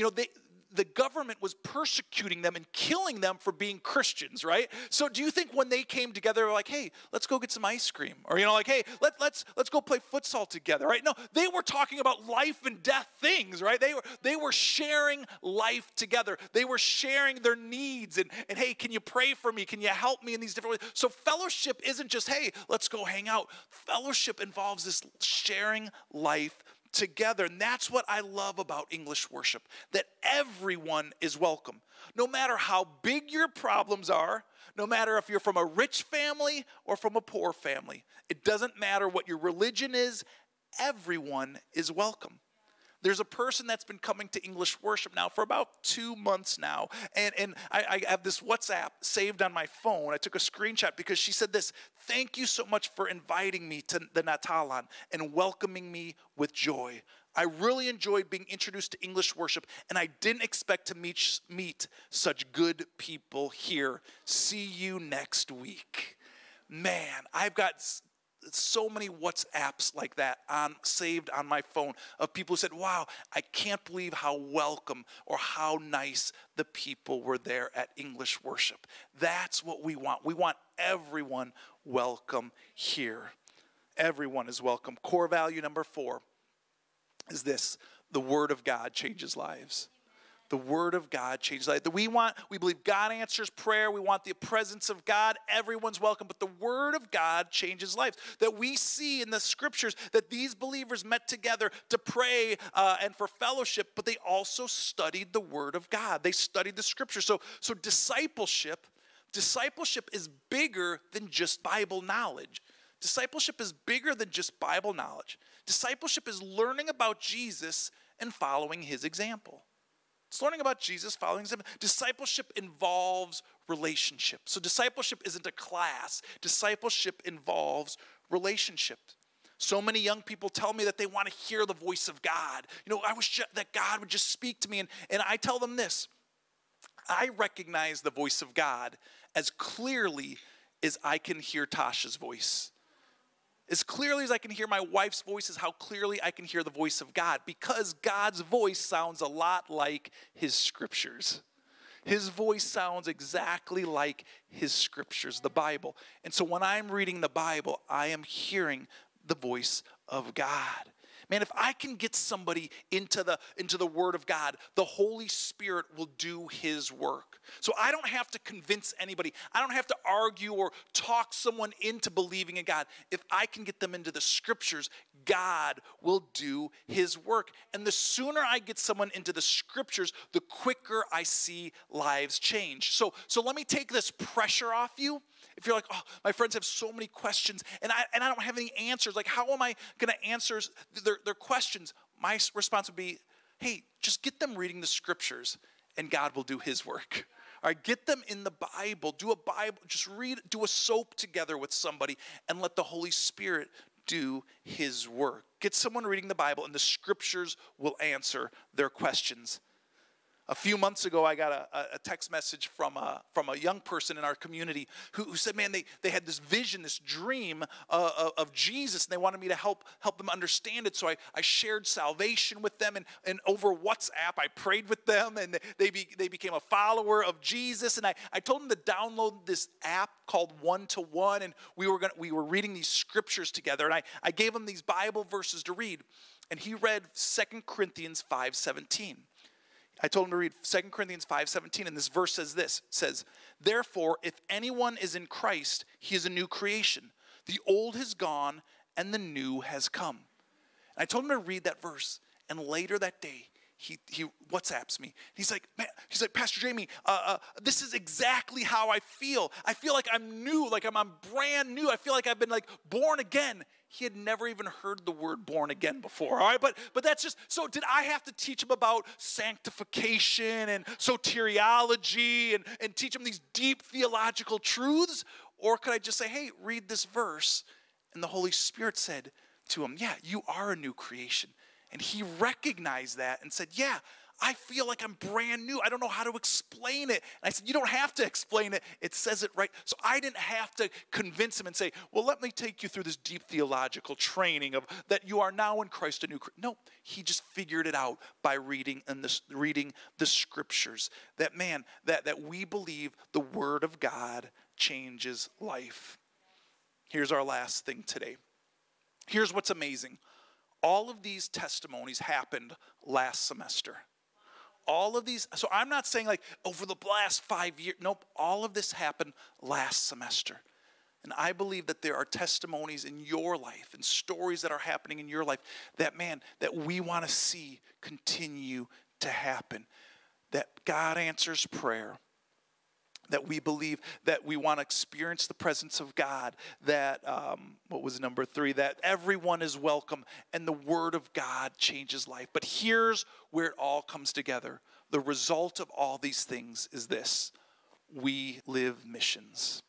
[SPEAKER 6] the government was persecuting them and killing them for being Christians, right? So do you think when they came together, like, hey, let's go get some ice cream? Or, like, hey, let's go play futsal together, right? No, they were talking about life and death things, right? They were sharing life together. They were sharing their needs and hey, can you pray for me? Can you help me in these different ways? So fellowship isn't just, hey, let's go hang out. Fellowship involves this sharing life together. And that's what I love about English Worship, that everyone is welcome. No matter how big your problems are, no matter if you're from a rich family or from a poor family, it doesn't matter what your religion is, everyone is welcome. There's a person that's been coming to English Worship now for about 2 months now. And I have this WhatsApp saved on my phone. I took a screenshot because she said this: thank you so much for inviting me to the Natalan and welcoming me with joy. I really enjoyed being introduced to English Worship, and I didn't expect to meet such good people here. See you next week. Man, I've got so many WhatsApps like that saved on my phone of people who said, wow, I can't believe how welcome or how nice the people were there at English Worship. That's what we want. We want everyone welcome here. Everyone is welcome. Core value number 4 is this: the Word of God changes lives. The Word of God changes lives. We believe God answers prayer. We want the presence of God. Everyone's welcome. But the Word of God changes lives. That we see in the Scriptures that these believers met together to pray and for fellowship, but they also studied the Word of God. They studied the Scriptures. So discipleship is bigger than just Bible knowledge. Discipleship is bigger than just Bible knowledge. Discipleship is learning about Jesus and following his example. It's learning about Jesus, following him. Discipleship involves relationship. So discipleship isn't a class. Discipleship involves relationship. So many young people tell me that they want to hear the voice of God. I wish that God would just speak to me. And I tell them this: I recognize the voice of God as clearly as I can hear Tasha's voice. As clearly as I can hear my wife's voice is how clearly I can hear the voice of God, because God's voice sounds a lot like his Scriptures. His voice sounds exactly like his Scriptures, the Bible. And so when I'm reading the Bible, I am hearing the voice of God. Man, if I can get somebody into the Word of God, the Holy Spirit will do his work. So I don't have to convince anybody. I don't have to argue or talk someone into believing in God. If I can get them into the Scriptures, God will do his work. And the sooner I get someone into the Scriptures, the quicker I see lives change. So let me take this pressure off you. If you're like, oh, my friends have so many questions and I don't have any answers. Like, how am I going to answer their questions? My response would be, hey, just get them reading the Scriptures and God will do his work. All right, get them in the Bible. Do a Bible, just read, do a soap together with somebody and let the Holy Spirit do his work. Get someone reading the Bible and the scriptures will answer their questions. A few months ago, I got a text message from a young person in our community who said, man, they had this vision, this dream of Jesus, and they wanted me to help them understand it. So I shared salvation with them, and over WhatsApp, I prayed with them, and they became a follower of Jesus. And I told them to download this app called One to One, and we were reading these scriptures together, and I gave him these Bible verses to read, and he read 2 Corinthians 5:17. I told him to read 2 Corinthians 5:17, and this verse says this. It says, therefore, if anyone is in Christ, he is a new creation. The old has gone, and the new has come. And I told him to read that verse, and later that day, he WhatsApps me. He's like, Pastor Jamie, this is exactly how I feel. I feel like I'm new, like I'm brand new. I feel like I've been like born again. He had never even heard the word born again before, all right? But that's just, so did I have to teach him about sanctification and soteriology and teach him these deep theological truths? Or could I just say, hey, read this verse? And the Holy Spirit said to him, yeah, you are a new creation. And he recognized that and said, yeah, I feel like I'm brand new. I don't know how to explain it. And I said, you don't have to explain it. It says it right. So I didn't have to convince him and say, well, let me take you through this deep theological training of that you are now in Christ a new creation. No, he just figured it out by reading the scriptures. That man, that we believe the word of God changes life. Here's our last thing today. Here's what's amazing. All of these testimonies happened last semester. All of these, so I'm not saying like over the last 5 years. Nope, all of this happened last semester. And I believe that there are testimonies in your life and stories that are happening in your life that, man, that we want to see continue to happen. That God answers prayer. That we believe that we want to experience the presence of God, that, what was number 3, that everyone is welcome and the word of God changes life. But here's where it all comes together. The result of all these things is this: we live missions.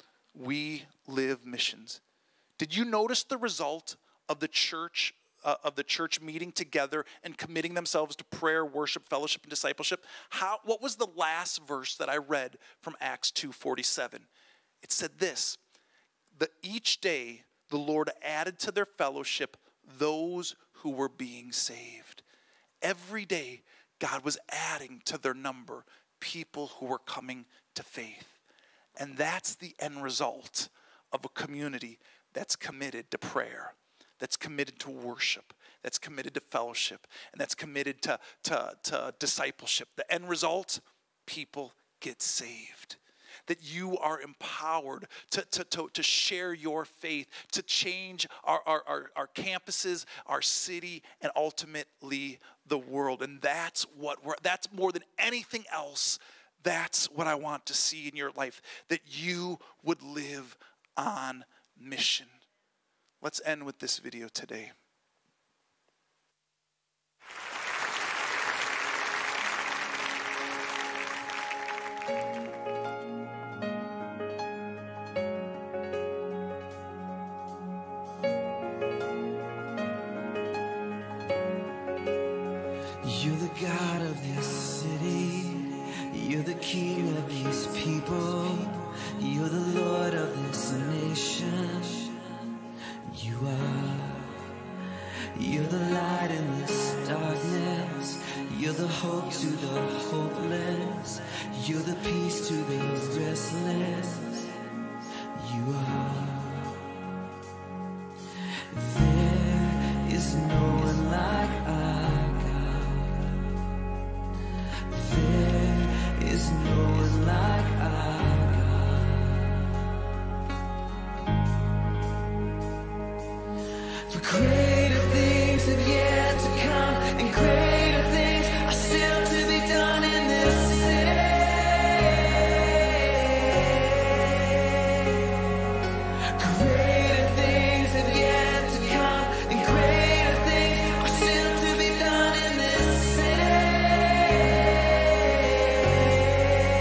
[SPEAKER 6] We live missions. Did you notice the result of the church meeting together and committing themselves to prayer, worship, fellowship, and discipleship? What was the last verse that I read from Acts 2:47? It said this: that each day the Lord added to their fellowship those who were being saved. Every day God was adding to their number people who were coming to faith. And that's the end result of a community that's committed to prayer, that's committed to worship, that's committed to fellowship, and that's committed to discipleship. The end result, people get saved. That you are empowered to share your faith, to change our campuses, our city, and ultimately the world. And that's more than anything else, that's what I want to see in your life, that you would live on mission. Let's end with this video today.
[SPEAKER 2] You're the God of this city. You're the King of these people. You're the Lord of this nation. You are. You're the light in this darkness. You're the hope to the hopeless. You're the peace to the restless. You are. There is no one like our God. There is no one like our God. For greater things have yet to come, and greater things are still to be done in this city. Greater things have yet to come, and greater things are still to be done in this city.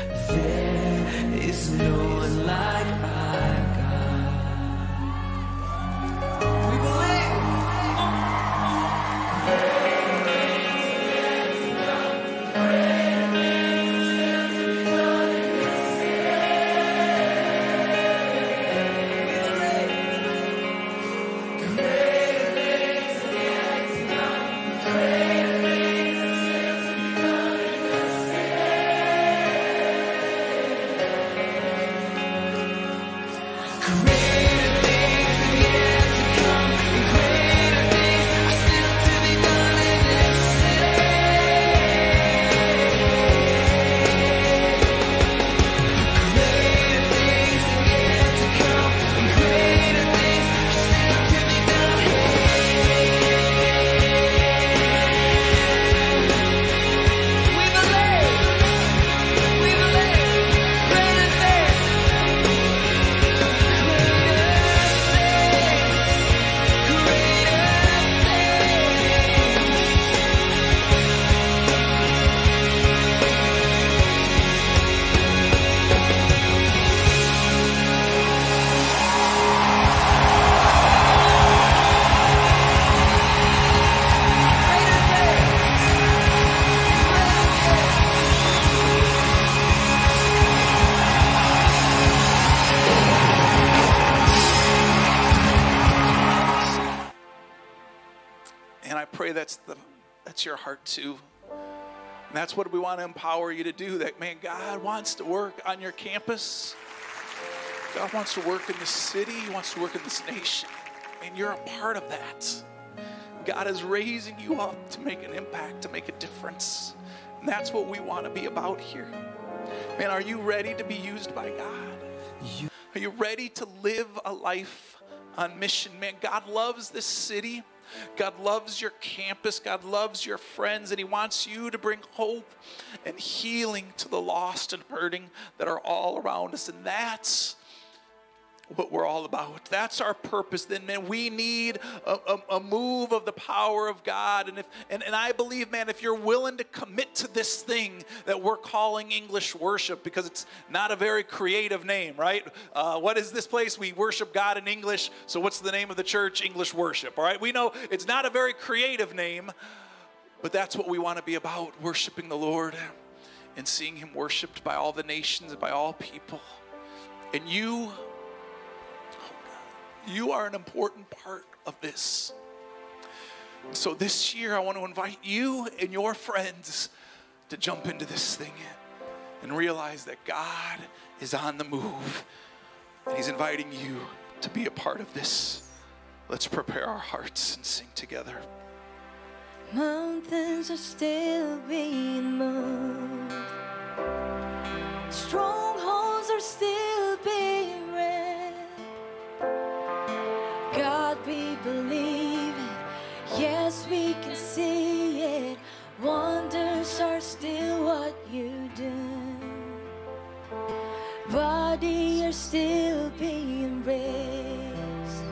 [SPEAKER 2] There is no one like our God. We believe.
[SPEAKER 6] And I pray that's your heart too. And that's what we want to empower you to do. That, man, God wants to work on your campus. God wants to work in this city. He wants to work in this nation. And you're a part of that. God is raising you up to make an impact, to make a difference. And that's what we want to be about here. Man, are you ready to be used by God? Are you ready to live a life on mission? Man, God loves this city. God loves your campus. God loves your friends, and He wants you to bring hope and healing to the lost and hurting that are all around us. And that's what we're all about. That's our purpose. Then, man, we need a move of the power of God. And I believe, man, if you're willing to commit to this thing that we're calling English worship, because it's not a very creative name, right? What is this place? We worship God in English. So what's the name of the church? English worship, all right? We know it's not a very creative name, but that's what we want to be about, worshiping the Lord and seeing Him worshiped by all the nations and by all people. And you are an important part of this. So this year, I want to invite you and your friends to jump into this thing and realize that God is on the move. And He's inviting you to be a part of this. Let's prepare our hearts and sing together.
[SPEAKER 2] Mountains are still being moved. Strongholds are still being rent. God, we believe it. Yes, we can see it. Wonders are still what you do. Bodies are still being raised.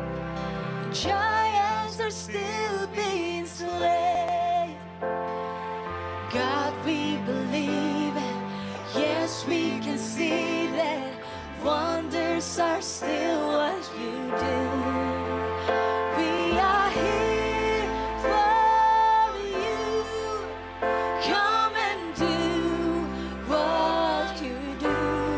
[SPEAKER 2] Giants are still being slain. God, we believe it. Yes, we can see that. Wonders are still what you do. We are here for you. Come and do what you do.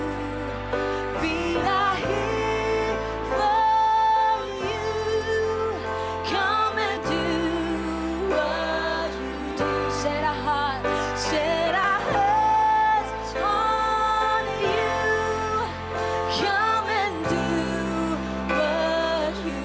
[SPEAKER 2] We are here for you. Come and do what you do. Set our hearts, set our hearts on you. Come and do what you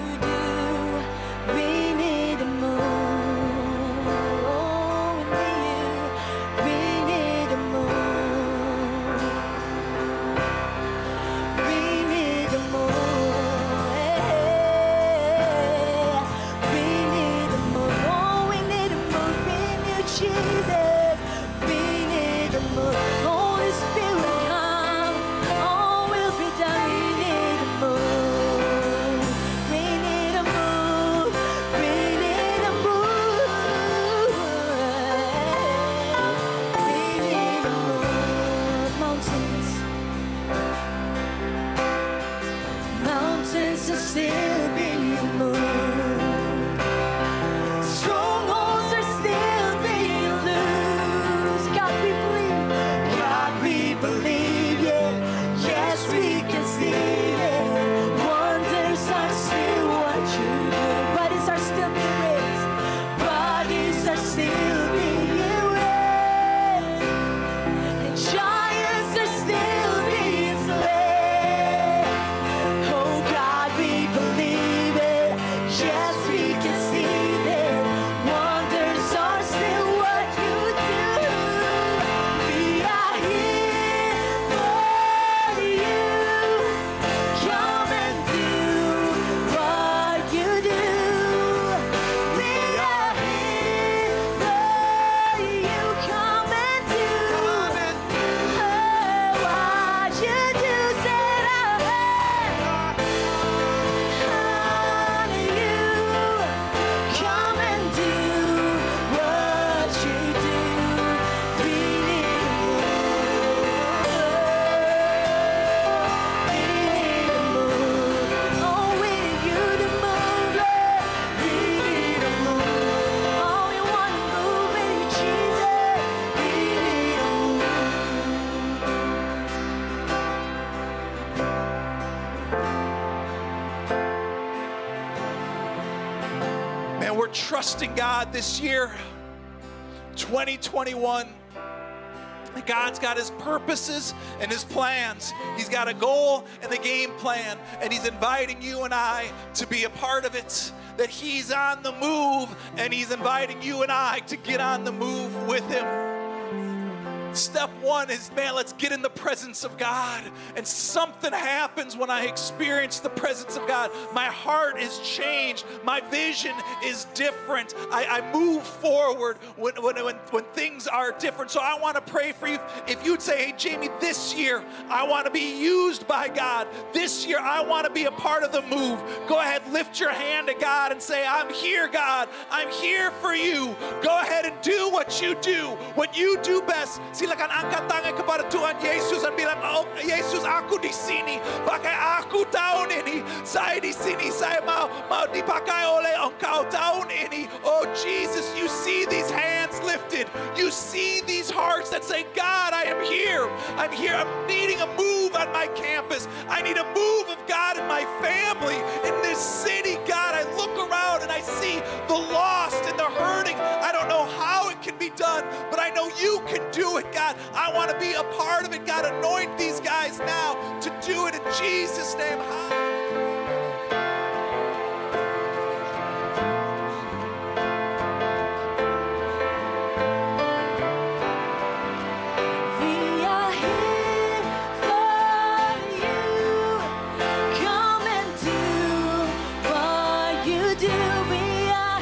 [SPEAKER 2] Giants are still being slain. Oh God, we believe it. Yes, we can see it. Wonders are still what you do. We are here for you. Come and do what you do. We are here for you. Come and do what you do. Said honor you. Come and do what you do. We need a move. Oh, we need you to move, Lord. We need a move. Oh, we want to move, we need Jesus. We need a
[SPEAKER 6] Man, we're trusting God this year, 2021. God's got his purposes and his plans. He's got a goal and a game plan, and he's inviting you and I to be a part of it. That he's on the move, and he's inviting you and I to get on the move with him. Step one is, man, let's get in the presence of God. And something happens when I experience the presence of God. My heart is changed. My vision is different. I move forward when things are different. So I want to pray for you. If you'd say, hey, Jamie, this year I want to be used by God. This year I want to be a part of the move. Go ahead, lift your hand to God and say, I'm here, God. I'm here for you. Go ahead and do what you do best. Silakan angkat tangan kepada Tuhan Yesus dan bilang, oh Yesus, aku di sini, pakai aku tahun ini. Saya di sini, saya mau dipakai oleh Engkau tahun ini. Oh Jesus, you see these hands lifted. You see these hearts that say, God, I am here. I'm here. I'm needing a move on my campus. I need a move of God in my family, in this city. God, I look around and I see the lost and the hurting. I don't know how it can be done, but I know you can do it, God. I want to be a part of it. God, anoint these guys now to do it in Jesus' name.
[SPEAKER 2] We are here for you. Come and do what you do. We are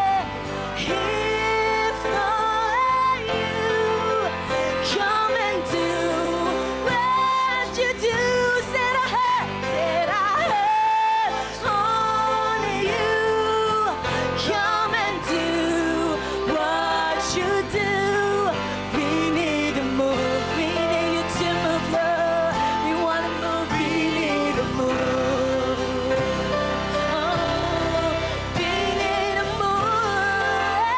[SPEAKER 2] here for you. Come and do what you do. Said I heard only you. Come and do what you do. We need a move. We need you to move, Lord. We want to move. We need a move. Oh, we need a move.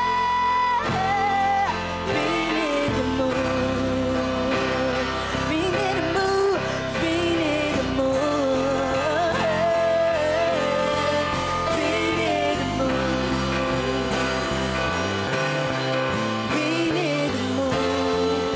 [SPEAKER 2] We need a move. We need a move. We need a move. We need a move. We need a move.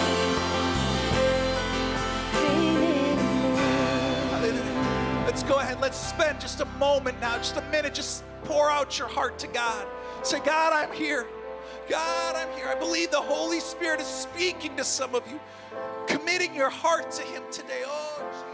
[SPEAKER 2] We need a move.
[SPEAKER 6] Hallelujah. Let's go ahead. Let's spend just a moment now, just a minute. Just pour out your heart to God. Say, God, I'm here. God, I'm here. I believe the Holy Spirit is speaking to some of you, committing your heart to him today. Oh, Jesus.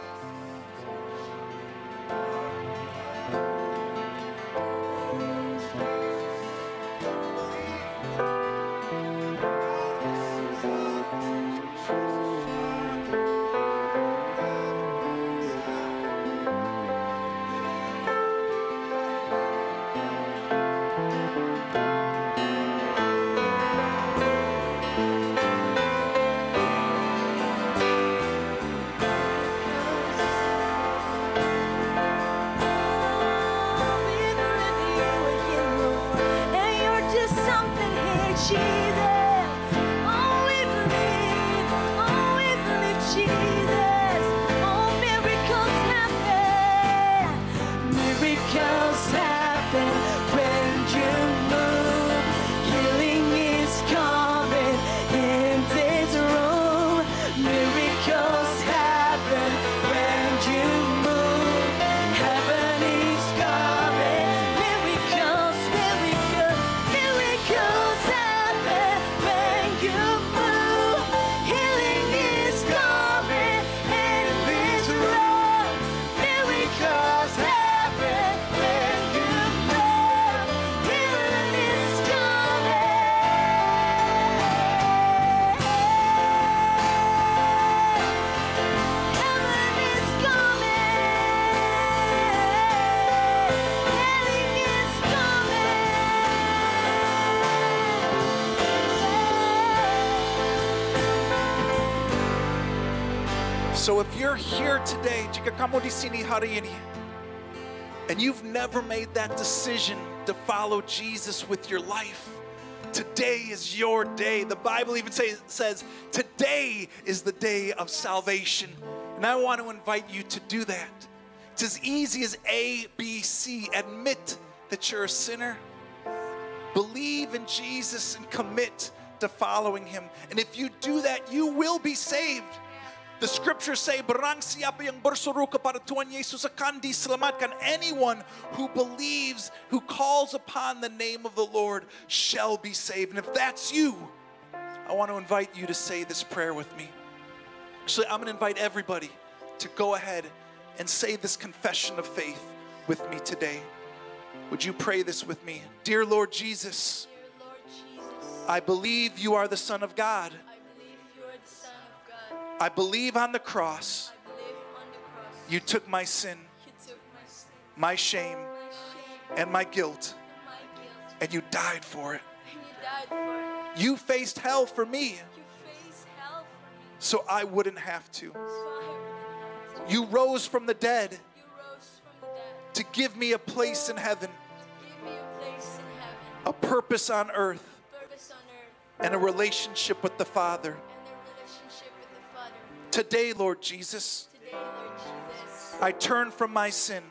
[SPEAKER 6] So if you're here today, jika kamu di sini hari ini, and you've never made that decision to follow Jesus with your life, today is your day. The Bible even says, today is the day of salvation. And I want to invite you to do that. It's as easy as A, B, C. Admit that you're a sinner. Believe in Jesus and commit to following him. And if you do that, you will be saved. The scriptures say, barang siapa yang berseru kepada Tuhan Yesus akan diselamatkan. Anyone who believes, who calls upon the name of the Lord shall be saved. And if that's you, I want to invite you to say this prayer with me. Actually, I'm going to invite everybody to go ahead and say this confession of faith with me today. Would you pray this with me? Dear Lord Jesus, I believe you are the Son of God. I believe on the cross, you took my sin, my shame, and my guilt, and you died for it. You faced hell for me, so I wouldn't have to. You rose from the dead to give me a place in heaven, a purpose on earth, and a relationship with the Father. Today, Lord Jesus, I turn from my sin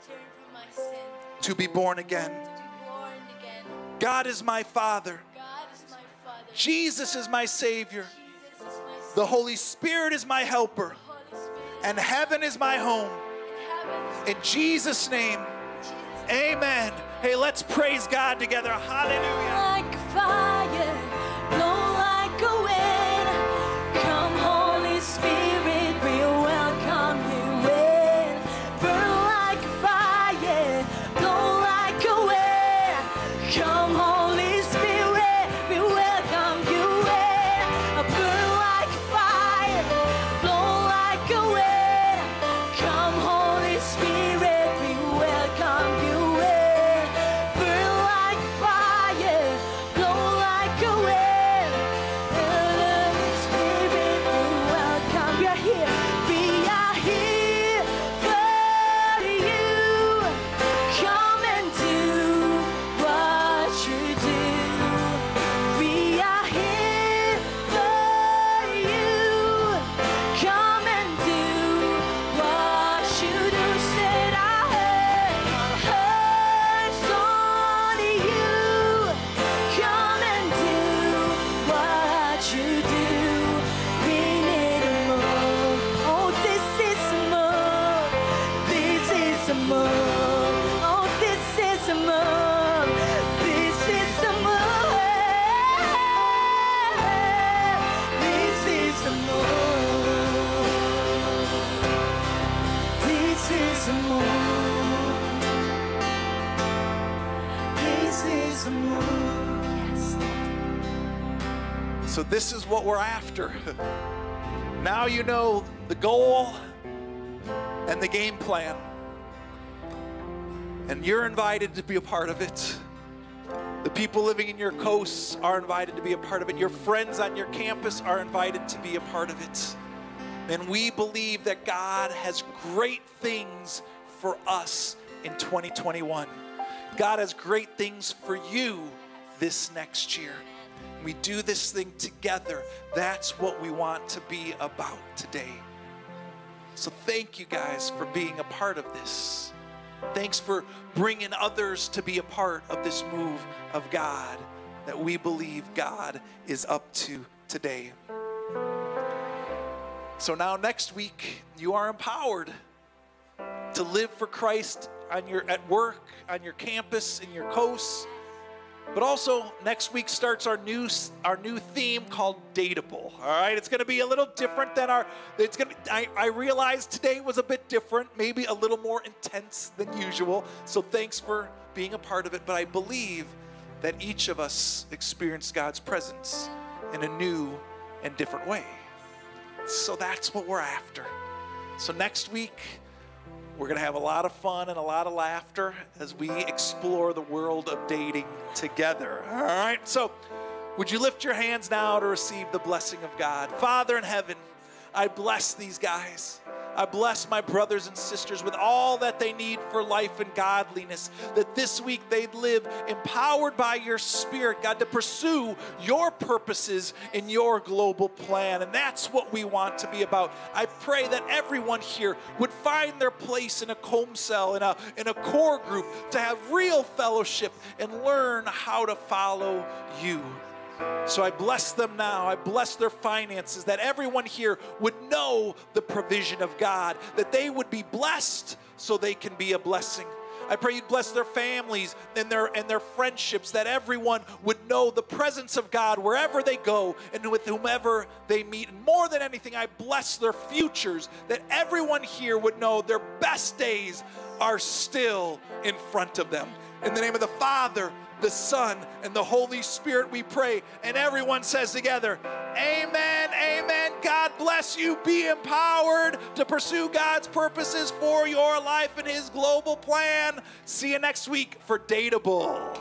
[SPEAKER 6] to be born again. God is my Father. Jesus is my Savior. The Holy Spirit is my helper. And heaven is my home. In Jesus' name, amen. Hey, let's praise God together. Hallelujah.
[SPEAKER 2] Like fire, blow like a wind. Come, Holy Spirit, we welcome you in. Burn like fire, blow like a wind. Come, Holy Spirit, we welcome you in. Burn like fire, blow like a wind. Come, Holy Spirit, we welcome you in. Burn like fire, blow like a wind. Holy Spirit, we welcome. We are here. We are here for you. Come and do what you do. We are here for you. Come and do what you do. Said our hearts only you. Come and do what you do. We need a move. Oh, this is a move. This is a move. Oh, this is a move. This is a move. This is a move. This is a move. This is a move. Yes.
[SPEAKER 6] So this is what we're after. Now you know the goal and the game plan. And you're invited to be a part of it. The people living in your coasts are invited to be a part of it. Your friends on your campus are invited to be a part of it. And we believe that God has great things for us in 2021. God has great things for you this next year. We do this thing together. That's what we want to be about today. So thank you guys for being a part of this. Thanks for bringing others to be a part of this move of God that we believe God is up to today. So now next week, you are empowered to live for Christ at work, on your campus, in your coasts. But also next week starts our new theme called Dateable. All right, it's going to be a little different than I realized today was a bit different, maybe a little more intense than usual. So thanks for being a part of it. But I believe that each of us experienced God's presence in a new and different way. So that's what we're after. So next week, we're going to have a lot of fun and a lot of laughter as we explore the world of dating together. All right, so would you lift your hands now to receive the blessing of God? Father in heaven, I bless these guys. I bless my brothers and sisters with all that they need for life and godliness, that this week they'd live empowered by your Spirit, God, to pursue your purposes in your global plan. And that's what we want to be about. I pray that everyone here would find their place in a home cell, in a core group, to have real fellowship and learn how to follow you. So I bless them now. I bless their finances, that everyone here would know the provision of God, that they would be blessed so they can be a blessing. I pray you'd bless their families and their friendships, that everyone would know the presence of God wherever they go and with whomever they meet. And more than anything, I bless their futures, that everyone here would know their best days are still in front of them. In the name of the Father, the Son, and the Holy Spirit we pray. And everyone says together, amen, amen. God bless you. Be empowered to pursue God's purposes for your life and His global plan. See you next week for Dateable.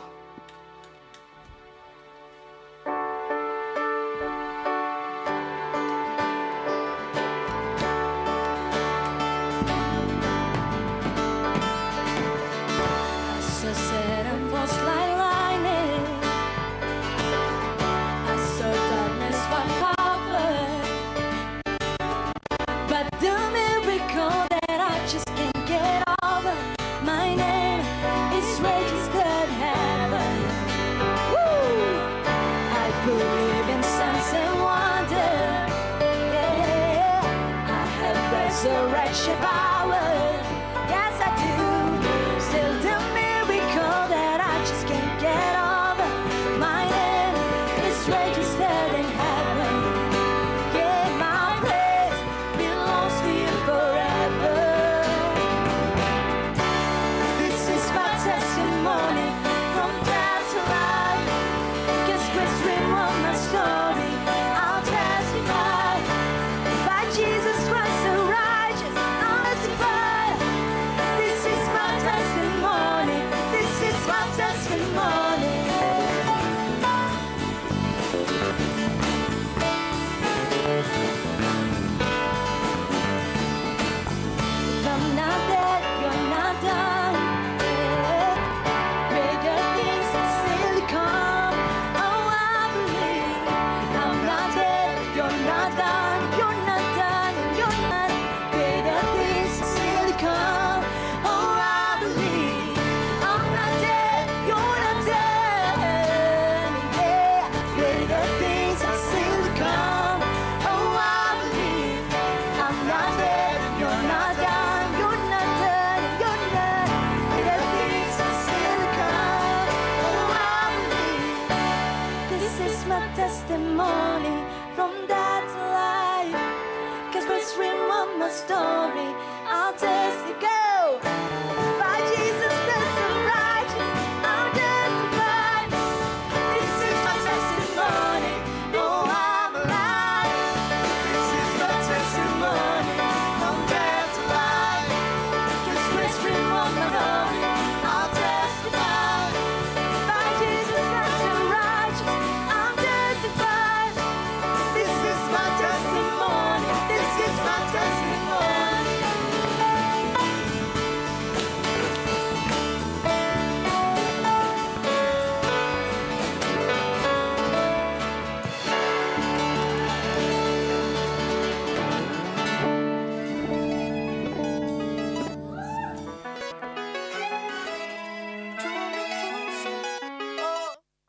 [SPEAKER 2] Resurrection power, yes I do. Still the miracle that I just can't get over. My name is registered in heaven. Yeah, my praise belongs to you forever. This is my testimony from death to life. 'Cause Chris rewrote my story. I'll testify by Jesus Christ. Testimony from that life. 'Cause Chris rewrote my story. I'll testify by Jesus Christ the righteous. I'll testify. This is my testimony. Oh, I'm alive. This is my testimony from that life. 'Cause Chris rewrote my story. I'll testify by Jesus Christ the righteous.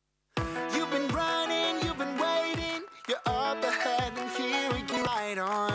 [SPEAKER 7] You've been running, you've been waiting, you're up ahead and here we go right on.